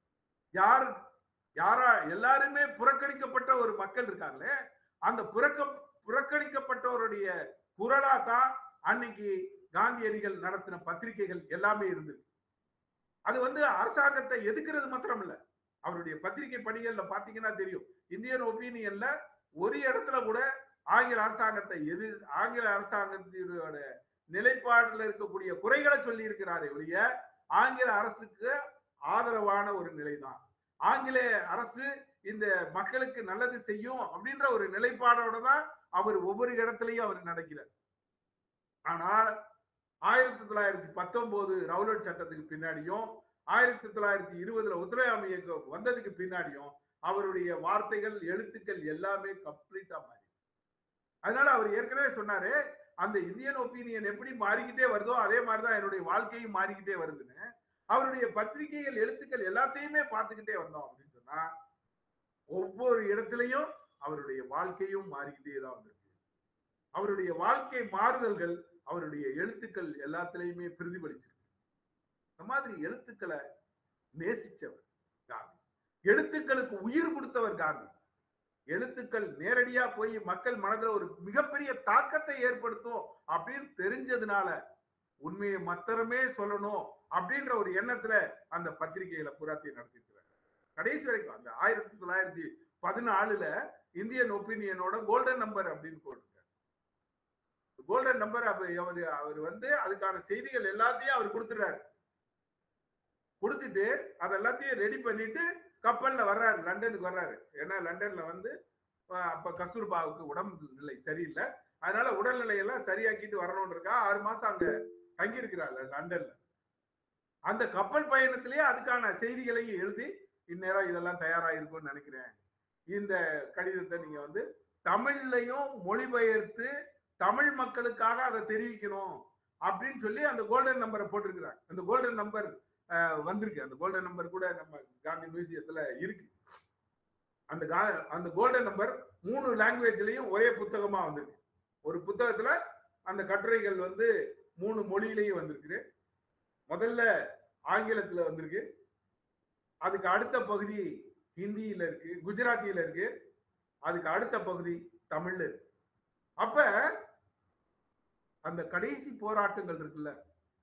யாரா எல்லாருமே புறக்கணிக்கப்பட்ட ஒரு மக்கள் இருக்காங்களே, அந்த புறக்கணிக்கப்பட்டவருடைய குரலா தான் அன்னைக்கு காந்தியடிகள் நடத்தின பத்திரிகைகள் எல்லாமே இருந்தது. அது வந்து அரசாங்கத்தை எதுக்குறது மாத்திரம் இல்ல, அவருடைய பத்திரிகை பணிகள்ல பாத்தீங்கன்னா தெரியும், இந்தியன் ஒப்பீனியன்ல ஒரு இடத்துல கூட ஆங்கில அரசாங்கத்தை ஆங்கில அரசாங்கத்தினோட நிலைப்பாடுல இருக்கக்கூடிய குறைகளை சொல்லி இருக்கிறாரே ஒழிய ஆங்கில அரசுக்கு ஆதரவான ஒரு நிலைதான், ஆங்கிலேய அரசு இந்த மக்களுக்கு நல்லது செய்யும் அப்படின்ற ஒரு நிலைப்பாடோட தான் அவர் ஒவ்வொரு இடத்துலையும் அவர் நடக்கிறார். ஆனால் 1919 ரவுலட் சட்டத்துக்கு பின்னாடியும் 1920 ஒத்துழையாமை இயக்கம் வந்ததுக்கு பின்னாடியும் அவருடைய வார்த்தைகள் எழுத்துக்கள் எல்லாமே கம்ப்ளீட்டா மாறி. அதனால அவர் ஏற்கனவே சொன்னாரு, அந்த இந்தியன் ஒப்பீனியன் எப்படி மாறிக்கிட்டே வருதோ அதே மாதிரிதான் என்னுடைய வாழ்க்கையும் மாறிக்கிட்டே வருதுன்னு. அவருடைய பத்திரிகைகள் எழுத்துக்கள் எல்லாத்தையுமே பார்த்துக்கிட்டே வந்தோம் அப்படின்னு சொன்னா ஒவ்வொரு இடத்திலையும் அவருடைய வாழ்க்கையும் மாறிக்கிட்டே தான் வந்திருக்கு. அவருடைய வாழ்க்கை மாறுதல்கள் அவருடைய எழுத்துக்கள் எல்லாத்திலையுமே பிரதிபலிச்சிருக்கு. இந்த மாதிரி எழுத்துக்களை நேசிச்சவர் காந்தி, எழுத்துக்களுக்கு உயிர் கொடுத்தவர் காந்தி. எழுத்துக்கள் நேரடியா போய் மக்கள் மனதில் ஒரு மிகப்பெரிய தாக்கத்தை ஏற்படுத்தும் அப்படின்னு தெரிஞ்சதுனால உண்மையை மாத்திரமே சொல்லணும் அப்படின்ற ஒரு எண்ணத்துல அந்த பத்திரிகைகளை புறாத்தி நடத்திருக்கிறார் கடைசி வரைக்கும். அந்த 1914 இந்தியன் ஒப்பீனியனோட கோல்டன் நம்பர் அப்படின்னு போட்டிருக்காரு. கோல்டன் நம்பர் அவர் வந்து அதுக்கான செய்திகள் எல்லாத்தையும் அவர் கொடுத்துட்டாரு. கொடுத்துட்டு அது எல்லாத்தையும் ரெடி பண்ணிட்டு கப்பல்ல வர்றாரு, லண்டனுக்கு வர்றாரு. ஏன்னா லண்டன்ல வந்து அப்ப கஸ்தூர்பாவுக்கு உடம்பு நிலை சரியில்லை, அதனால உடல்நிலையெல்லாம் சரியாக்கிட்டு வரணும்ன்றக்கா 6 மாசம் அங்க தங்கி இருக்கிறார் லண்டன்ல. அந்த கப்பல் பயணத்திலேயே அதுக்கான செய்திகளையும் எழுதி இந்நேரம் இதெல்லாம் தயாரா இருக்கும்னு நினைக்கிறேன், இந்த கடிதத்தை நீங்க வந்து தமிழ்லையும் மொழிபெயர்த்து தமிழ் மக்களுக்காக அதை தெரிவிக்கணும் அப்படின்னு சொல்லி அந்த கோல்டன் நம்பரை போட்டிருக்கிறாங்க. அந்த கோல்டன் நம்பர் வந்திருக்கு. அந்த கோல்டன் நம்பர் கூட நம்ம காந்தி மியூசியத்துல இருக்கு. அந்த கோல்டன் நம்பர் 3 லாங்குவேஜ்லயும் ஒரே புத்தகமா வந்திருக்கு. ஒரு புத்தகத்துல அந்த கட்டுரைகள் 3 மொழியிலையும் வந்திருக்கு. முதல்ல ஆங்கிலத்துல வந்திருக்கு, அதுக்கு அடுத்த பகுதி ஹிந்தியில இருக்கு, குஜராத்தியில இருக்கு, அதுக்கு அடுத்த பகுதி தமிழ்ல இருக்கு. அப்ப அந்த கடைசி போராட்டங்கள் இருக்குல்ல,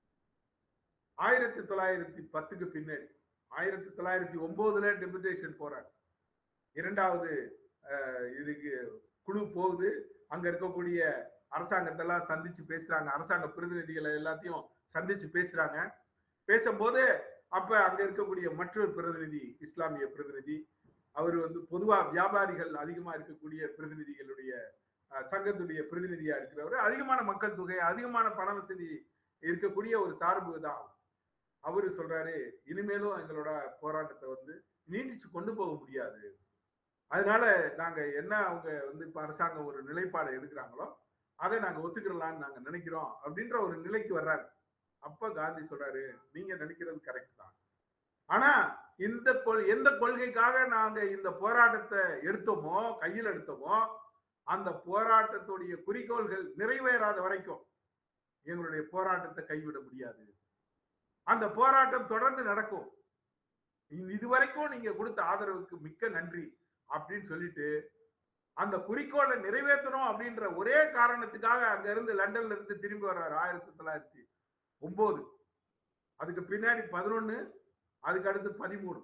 1910க்கு பின்னாடி 1909ல டெபுடேஷன் போராட்டம், இரண்டாவது இதுக்கு குழு போகுது, அங்க இருக்கக்கூடிய அரசாங்கத்தெல்லாம் சந்திச்சு பேசுறாங்க, அரசாங்க பிரதிநிதிகளை எல்லாத்தையும் சந்திச்சு பேசுறாங்க. பேசும்போது அப்ப அங்க இருக்கக்கூடிய மற்றொரு பிரதிநிதி, இஸ்லாமிய பிரதிநிதி, அவர் பொதுவா வியாபாரிகள் அதிகமா இருக்கக்கூடிய பிரதிநிதிகளுடைய சங்கத்துடைய பிரதிநிதியா இருக்கிறவர், அதிகமான மக்கள் தொகை, அதிகமான பண வசதி இருக்கக்கூடிய ஒரு சார்பு தான். அவரு சொல்றாரு, இனிமேலும் எங்களோட போராட்டத்தை நீட்டிச்சு கொண்டு போக முடியாது, அதனால நாங்க என்ன அவங்க இப்ப அரசாங்கம் ஒரு நிலைப்பாடு எடுக்கிறாங்களோ அதை நாங்க ஒத்துக்கிறலாம்னு நாங்க நினைக்கிறோம் அப்படின்ற ஒரு நிலைக்கு வர்றாங்க. அப்ப காந்தி சொல்றாரு, நீங்க நினைக்கிறது கரெக்ட் தான், ஆனா எந்த கொள்கைக்காக நாங்க இந்த போராட்டத்தை எடுத்தோமோ, கையில் எடுத்தோமோ, அந்த போராட்டத்துடைய குறிக்கோள்கள் நிறைவேறாத வரைக்கும் எங்களுடைய போராட்டத்தை கைவிட முடியாது. அந்த போராட்டம் தொடர்ந்து நடக்கும். இதுவரைக்கும் நீங்க கொடுத்த ஆதரவுக்கு மிக்க நன்றி அப்படின்னு சொல்லிட்டு, அந்த குறிக்கோளை நிறைவேற்றணும் அப்படின்ற ஒரே காரணத்துக்காக அங்க இருந்து லண்டன்ல இருந்து திரும்பி வர்றாரு 1909. அதுக்கு பின்னாடி 11, அதுக்கு அடுத்து 13.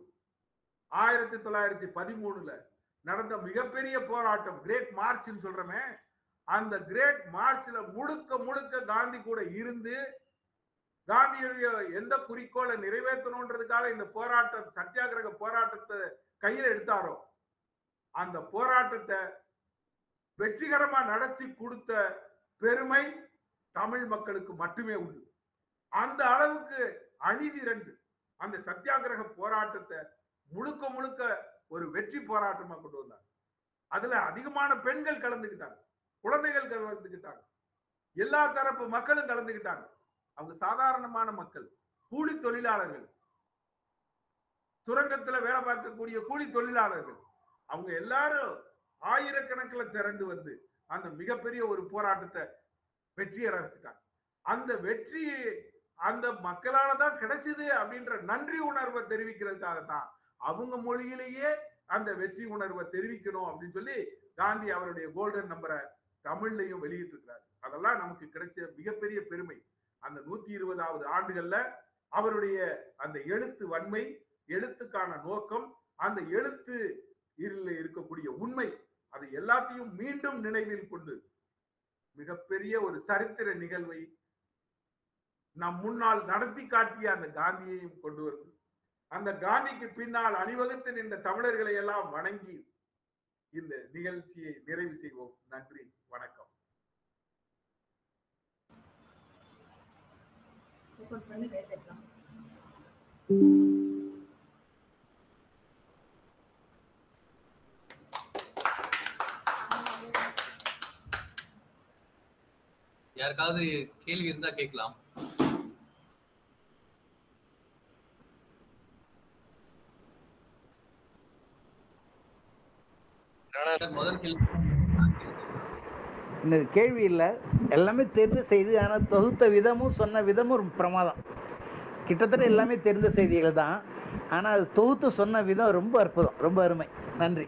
1913ல நடந்த மிகப்பெரிய போராட்டம், கிரேட் மார்ச் சொல்றமே, அந்த கிரேட் மார்ச்ல முழுக்க முழுக்க காந்தி கூட இருந்து, காந்தியுடைய எந்த குறிக்கோளை நிறைவேற்றணும்ன்றதுக்காக இந்த போராட்டம், சத்தியாகிரக போராட்டத்தை கையில் எடுத்தாரோ, அந்த போராட்டத்தை வெற்றிகரமா நடத்தி கொடுத்த பெருமை தமிழ் மக்களுக்கு மட்டுமே உண்டு. அந்த அளவுக்கு அணிதிரண்டு அந்த சத்தியாகிரக போராட்டத்தை முழுக்க முழுக்க ஒரு வெற்றி போராட்டமா கொண்டு வந்தாங்க. அதுல அதிகமான பெண்கள் கலந்துக்கிட்டாங்க, குழந்தைகள் கலந்துக்கிட்டாங்க, எல்லா தரப்பு மக்களும் கலந்துக்கிட்டாங்க. அவங்க சாதாரணமான மக்கள், கூலி தொழிலாளர்கள், சுரங்கத்துல வேலை பார்க்கக்கூடிய கூலி தொழிலாளர்கள், அவங்க எல்லாரும் ஆயிரக்கணக்கில் திரண்டு அந்த மிகப்பெரிய ஒரு போராட்டத்தை வெற்றி அடைச்சிட்டாங்க. அந்த வெற்றி அந்த மக்களால தான் கிடைச்சது அப்படின்ற நன்றி உணர்வை தெரிவிக்கிறதுக்காகத்தான் அவங்க மொழியிலேயே அந்த வெற்றி உணர்வை தெரிவிக்கணும் அப்படின்னு சொல்லி காந்தி அவருடைய கோல்டன் நம்பரை தமிழ்லையும் வெளியிட்டு இருக்கிறார். அதெல்லாம் நமக்கு கிடைச்ச மிகப்பெரிய பெருமை. அந்த 120வது ஆண்டுகள்ல அவருடைய அந்த எழுத்து வன்மை, எழுத்துக்கான நோக்கம், அந்த எழுத்து இருக்கக்கூடிய உண்மை, அது எல்லாத்தையும் மீண்டும் நினைவில் கொண்டு மிகப்பெரிய ஒரு சரித்திர நிகழ்வை நம் முன்னால் நடத்தி காட்டிய அந்த காந்தியையும் கொண்டு வருது. அந்த காந்திக்கு பின்னால் அணிவகுத்து நின்ற தமிழர்களை எல்லாம் வணங்கி இந்த நிகழ்ச்சியை நிறைவு செய்வோம். நன்றி, வணக்கம். யாருக்காவது கேள்வி இருந்தா கேட்கலாம். முதல் கேள்வி இல்லை, எல்லாமே தெரிந்த செய்தி. ஆனால் தொகுத்த விதமும் சொன்ன விதமும் பிரமாதம். கிட்டத்தட்ட எல்லாமே தெரிந்த செய்திகள் தான், ஆனால் அது தொகுத்து சொன்ன விதம் ரொம்ப அற்புதம், ரொம்ப அருமை. நன்றி.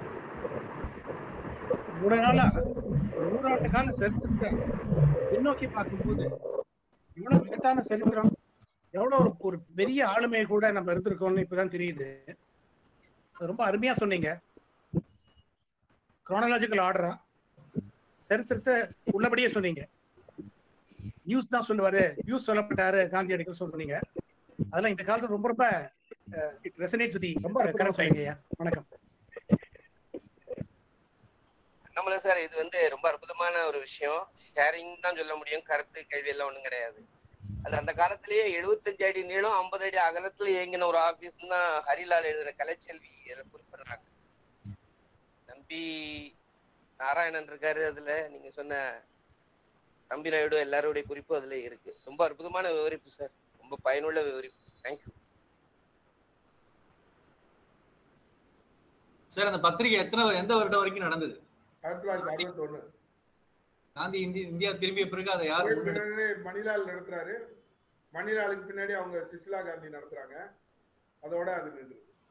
இவ்வளவு நாளா 100 ஆண்டு கால சரித்திரத்தை பின்னோக்கி பார்க்கும்போது இவ்வளவு மகத்தான சரித்திரம், எவ்வளவு ஒரு பெரிய ஆளுமை கூட நம்ம இருந்திருக்கோம்னு இப்பதான் தெரியுது. ரொம்ப அருமையா சொன்னீங்க. குரோனாலஜிக்கல் ஆர்டரா சரித்திரத்தை உள்ளபடியே சொன்னீங்க. நியூஸ் தான் சொல்லுவாரு, நியூஸ் சொல்லப்பட்டாரு காந்தியடிகள் சொல்றீங்க. அதெல்லாம் இந்த காலத்துல ரொம்ப ரொம்ப it resonates with the correct idea. வணக்கம். நம்மள சார், இது ரொம்ப அற்புதமான ஒரு விஷயம். ஷேரிங் தான் சொல்ல முடியும், கருத்து கேள்வி எல்லாம் ஒண்ணும் கிடையாது. அது அந்த காலத்திலேயே 75 அடி நீளம் 50 அடி அகலத்துல இயங்கின ஒரு ஆபீஸ் தான் ஹரிலால் எழுதின கலைச்செல்வி குறிப்பிடுறாங்க. தம்பி நாராயணன் இருக்காரு, அதுல நீங்க சொன்ன தம்பி நாயுடு எல்லாருடைய குறிப்பு அதுல இருக்கு. ரொம்ப அற்புதமான விவரிப்பு சார், ரொம்ப பயனுள்ள விவரிப்பு. தேங்க்யூ. சார் அந்த பத்திரிகை எந்த வருடம் வரைக்கும் நடந்தது? 1961. காந்தி இந்தியா திரும்பிய பிறகு அதை யார் மணிலால் நடத்துறாரு. மணிலாலுக்கு பின்னாடி அவங்க சுசிலா காந்தி நடத்துறாங்க. அதோட அது நின்று